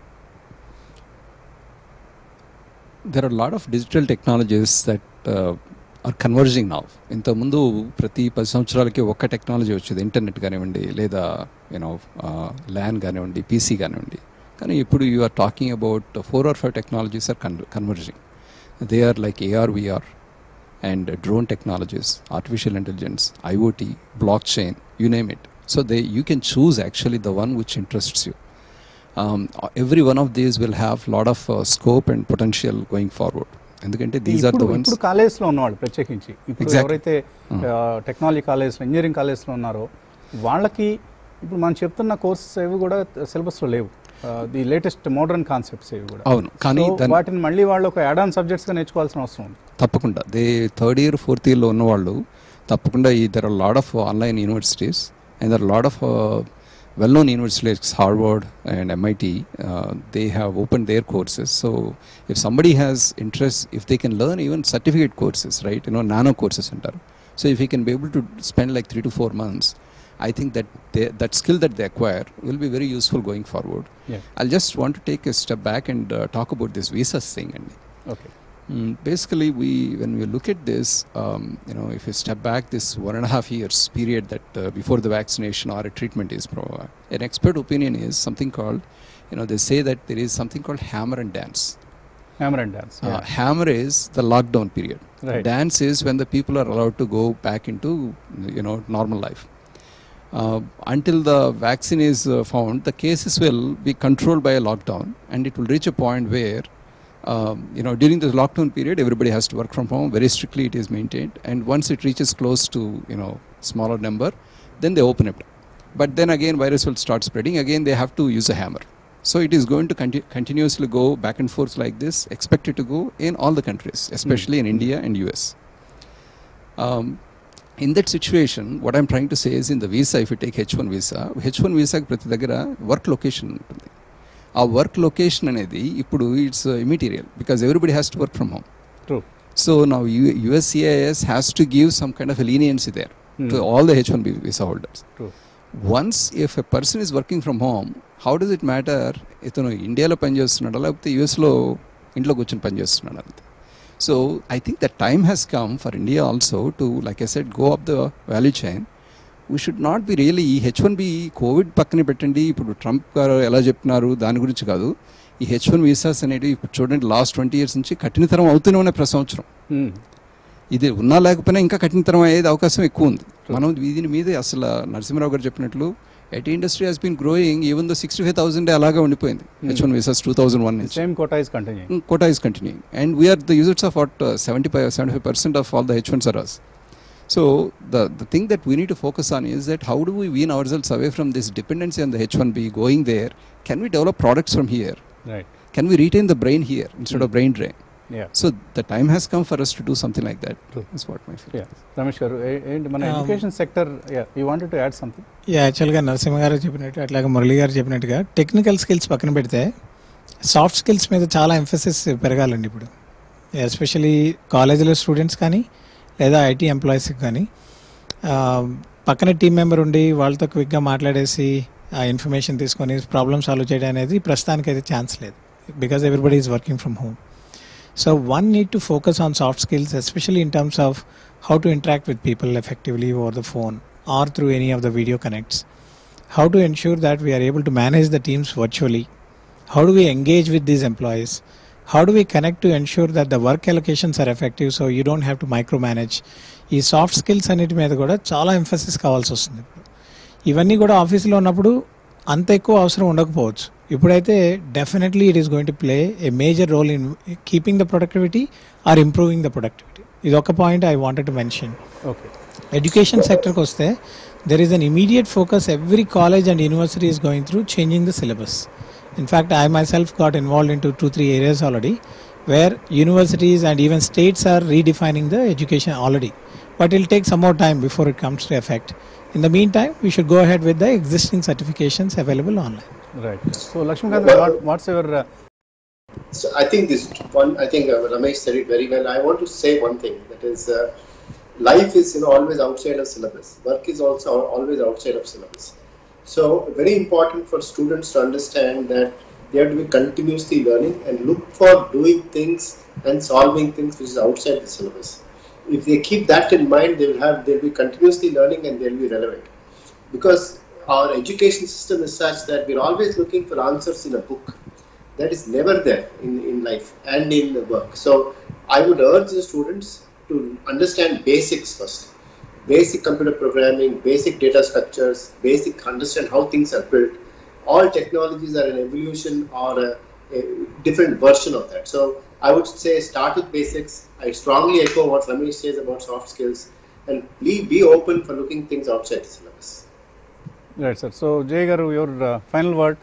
There are a lot of digital technologies that uh, are converging now. ఇంతకుముందు ప్రతి పది సంవత్సరాలకి ఒక్క టెక్నాలజీ వచ్చేది, ఇంటర్నెట్ కానివ్వండి లేదా యూనో ల్యాన్ కానివ్వండి, పీసీ కానివ్వండి. కానీ ఇప్పుడు you are talking about four or five technologies are converging. They are like AR, VR and drone technologies, artificial intelligence, IoT, blockchain, you name it. So they you can choose actually the one which interests you. Um, every one of these will have lot of uh, scope and potential going forward. ఎందుకంటే దీస్ ఆర్ ద వన్స్ ఇప్పుడు కాలేజ్లో ఉన్నవాళ్ళు ప్రత్యేకించి ఇప్పుడు ఎవరైతే టెక్నాలజీ కాలేజ్లో, ఇంజనీరింగ్ కాలేజ్లో ఉన్నారో వాళ్ళకి ఇప్పుడు మనం చెప్తున్న కోర్సెస్ ఏవి కూడా సిలబస్లో లేవు, ది లేటెస్ట్ మోడర్న్ కాన్సెప్ట్స్ ఏవి కూడా. అవును, కానీ వాటిని మళ్ళీ వాళ్ళు ఒక యాడ్ ఆన్ సబ్జెక్ట్స్గా నేర్చుకోవాల్సిన అవసరం ఉంది. తప్పకుండా దే థర్డ్ ఇయర్ ఫోర్త్ ఇయర్లో ఉన్నవాళ్ళు తప్పకుండా ఈ there are lot of online universities and there are lot of well-known universities like Harvard and M I T, uh, they have opened their courses. So if somebody has interest, if they can learn even certificate courses, right, you know, nano courses enter. So if he can be able to spend like three to four months, I think that they, that skill that they acquire will be very useful going forward. Yeah. I'll just want to take a step back and uh, talk about this visas thing. And okay. Mm, basically, we when we look at this, um, you know, if you step back this one and a half years period that uh, before the vaccination or a treatment is provided, an expert opinion is something called, you know, they say that there is something called hammer and dance. Hammer and dance. Yeah. Uh, hammer is the lockdown period. Right. Dance is when the people are allowed to go back into, you know, normal life. Uh, until the vaccine is uh, found, the cases will be controlled by a lockdown, and it will reach a point where Um, you know, during the lockdown period, everybody has to work from home. Very strictly it is maintained. And once it reaches close to, you know, smaller number, then they open it. But then again, virus will start spreading. Again, they have to use a hammer. So it is going to conti- continuously go back and forth like this, expected to go in all the countries, especially mm. in India and U S. Um, in that situation, what I'm trying to say is in the visa, if you take H one visa, H one visa prati daggara work location ఉంటుంది. ఆ వర్క్ లొకేషన్ అనేది ఇప్పుడు it's immaterial because everybody has to work from home. True. So now U S C I S has to give some kind of leniency there hmm. to all the H one B visa holders. True. Once if a person is working from home, how does it matter ఇతను ఇండియాలో పనిచేస్తున్నాడా లేకపోతే యూఎస్లో ఇంట్లో కూర్చొని పనిచేస్తున్నాడు అంతే. So I think the time has come for India also to like I said go up the value chain. We should not be really ఈ హెచ్ వన్ బి కోవిడ్ పక్కన పెట్టండి, ఇప్పుడు ట్రంప్ గారు ఎలా చెప్తున్నారు దాని గురించి కాదు. ఈ హెచ్ వన్ వీసాస్ అనేవి ఇప్పుడు చూడండి లాస్ట్ ట్వంటీ ఇయర్స్ నుంచి కఠినతరం అవుతూనే ఉన్నాయి ప్రతి సంవత్సరం. ఇది ఉన్నా లేకపోయినా ఇంకా కఠినతరం అయ్యేది అవకాశం ఎక్కువ ఉంది. మనం దీని మీద అసలు నరసింహరావు గారు చెప్పినట్లు IT industry has been growing even though sixty five thousand అలాగా ఉండిపోయింది H one visas two thousand one నుంచి. Same quota is continuing. Quota is continuing. And we are the users of what uh, seventy-five, seventy-five percent of all the H ones are us. So the, the thing that we need to focus on is that how do we wean ourselves away from this dependency on the H one B going there? Can we develop products from here? Right. Can we retain the brain here instead mm. of brain drain? Yeah. So the time has come for us to do something like that. True. That's what my feeling. Yeah. Ramesh garu, and మన education sector, yeah, you wanted to add something? Yeah, యాక్చువల్గా నరసింహ గారు చెప్పినట్టు అట్లాగే మురళి గారు చెప్పినట్టుగా టెక్నికల్ స్కిల్స్ పక్కన పెడితే సాఫ్ట్ స్కిల్స్ మీద చాలా ఎంఫసిస్ పెరగాలండి ఇప్పుడు, ఎస్పెషలీ కాలేజీలో స్టూడెంట్స్ కానీ లేదా ఐటీ ఎంప్లాయీస్కి కానీ. పక్కనే టీం మెంబర్ ఉండి వాళ్ళతో క్విక్గా మాట్లాడేసి ఆ ఇన్ఫర్మేషన్ తీసుకొని ప్రాబ్లమ్ సాల్వ్ చేయడం అనేది ప్రస్తుతానికి అయితే ఛాన్స్ లేదు, because everybody is working from home. So one need to focus on soft skills, especially in terms of how to interact with people effectively over the phone or through any of the video connects, how to ensure that we are able to manage the teams virtually, how do we engage with these employees, how do we connect to ensure that the work allocations are effective so you don't have to micromanage. ఈ సాఫ్ట్ స్కిల్స్ అన్నిటి మీద కూడా చాలా ఎంఫసిస్ కావాల్సి వస్తుంది. ఇప్పుడు ఇవన్నీ కూడా ఆఫీస్లో ఉన్నప్పుడు అంత ఎక్కువ అవసరం ఉండకపోవచ్చు, ఇప్పుడైతే definitely it is going to play a major role in keeping the productivity or improving the productivity. ఇది ఒక point I wanted to mention. Okay, education సెక్టర్కి వస్తే there is an immediate focus, every college and university is going through changing the syllabus. In fact, I myself got involved into two, three areas already where universities and even states are redefining the education already. But it will take some more time before it comes to effect. In the meantime, we should go ahead with the existing certifications available online. Right. So, Lakshmikant, what, what's your... Uh... So, I think this one, I think uh, Ramesh said it very well. I want to say one thing, that is, uh, life is, you know, always outside of syllabus. Work is also always outside of syllabus. So very important for students to understand that they have to be continuously learning and look for doing things and solving things which is outside the syllabus. If they keep that in mind, they will have they'll be continuously learning and they'll be relevant. Because our education system is such that we're always looking for answers in a book. That is never there in, in life and in the work. So I would urge the students to understand basics first. Basic computer programming, basic data structures, basic understand how things are built. All technologies are an evolution or a, a different version of that. So I would say start with basics. I strongly echo what Ramesh says about soft skills, and please be open for looking things outside the syllabus. Right, sir. So Jay Garu, your uh, final word.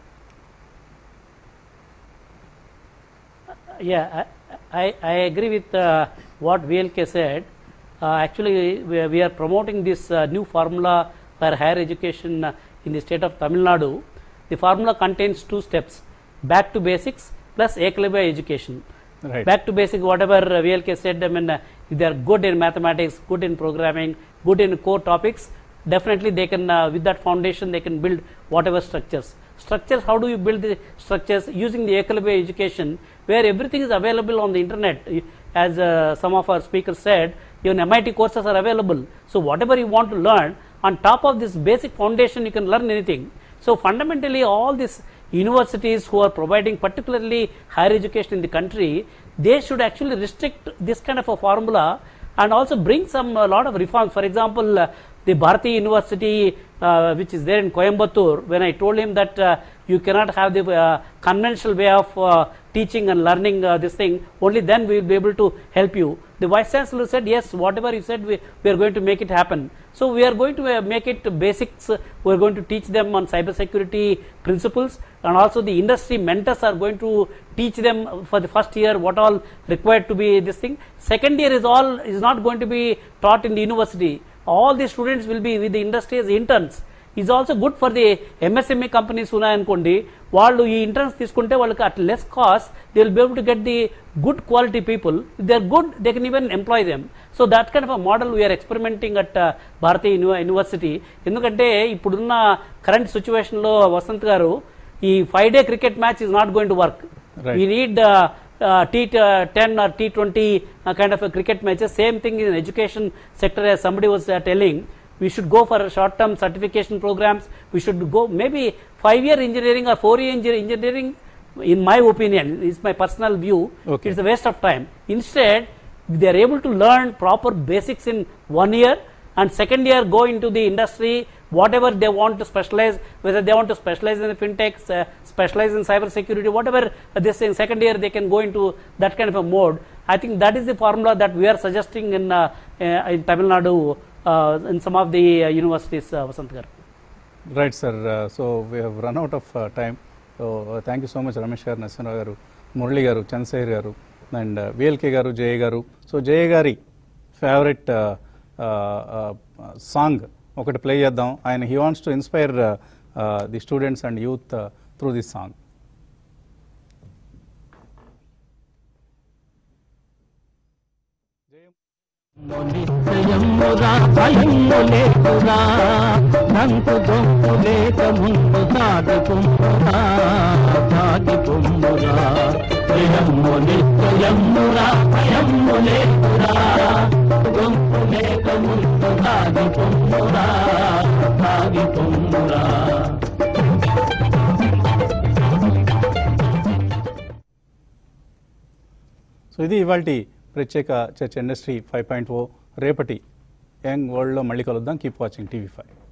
Yeah, I, I, I agree with uh, what V L K said. Uh, actually, we are, we are promoting this uh, new formula for higher education uh, in the state of Tamil Nadu. The formula contains two steps: back to basics plus Eklavya education. Right. Back to basic, whatever uh, V L K said. I mean, uh, if they are good in mathematics, good in programming, good in core topics, definitely they can, uh, with that foundation, they can build whatever structures. Structures, how do you build the structures? Using the Eklavya education, where everything is available on the internet. As uh, some of our speakers said, even M I T courses are available. So whatever you want to learn, on top of this basic foundation, you can learn anything. So fundamentally, all these universities who are providing particularly higher education in the country, they should actually restrict this kind of a formula and also bring some a lot of reforms. For example, uh, the Bharati University, uh, which is there in Coimbatore, when I told him that uh, you cannot have the uh, conventional way of uh, teaching and learning uh, this thing, only then we will be able to help you. The Vice Chancellor said, yes, whatever you said, we, we are going to make it happen. So we are going to uh, make it basics, uh, we are going to teach them on cyber security principles, and also the industry mentors are going to teach them for the first year what all required to be this thing. Second year is all is not going to be taught in the university. All the students will be with the industry as interns. Is also good for the M S M E companies ఉన్నాయనుకోండి, వాళ్ళు ఈ ఇంటర్న్స్ తీసుకుంటే వాళ్ళకి at less cost they will be able to get the good quality people. They are good, they can even employ them. So that kind of a model we're experimenting at Bharatiya university. ఎందుకంటే ఇప్పుడున్న కరెంట్ సిచ్యువేషన్లో వసంత్ గారు, ఈ five day cricket match is not going to work. We need T ten or T twenty uh, kind of a cricket matches. Same thing in education sector, as somebody was uh, telling. We should go for short term certification programs. We should go maybe five year engineering or four year engineering, in my opinion, is my personal view. Okay. It's a waste of time. Instead, if they are able to learn proper basics in one year, and second year go into the industry, whatever they want to specialize, whether they want to specialize in the fintechs, uh, specialize in cyber security, whatever uh, this in second year they can go into that kind of a mode. I think that is the formula that we are suggesting in uh, uh, in Tamil Nadu, uh, in some of the uh, universities, uh, Vasant garu. Right, sir. Uh, so we have run out of uh, time. So uh, thank you so much, Ramesh garu, Narasimha garu, Murali garu, Chandrasekhar garu, and uh, V L K garu, Jay garu. So Jay gari favorite uh, uh, uh, song ఒకటి ప్లే చేద్దాం. ఆయన he wants to inspire the students and youth through this song. నిశ్చయముగా భయము లేకురా నంకు దొంకు లేక ముందు సాగి పొమ్మురా సాగి పొమ్మురా భయము నిశ్చయమురా భయము లేకురా దొంకు లేక ముందు సాగి పొమ్మురా సాగి పొమ్మురా. సో ఇది ఇవాల్టి ప్రత్యేక చర్చ ఇండస్ట్రీ ఫైవ్ పాయింట్ ఓ. రేపటి యంగ్ వరల్డ్లో మళ్ళీ కలుద్దాం. Keep watching TV five.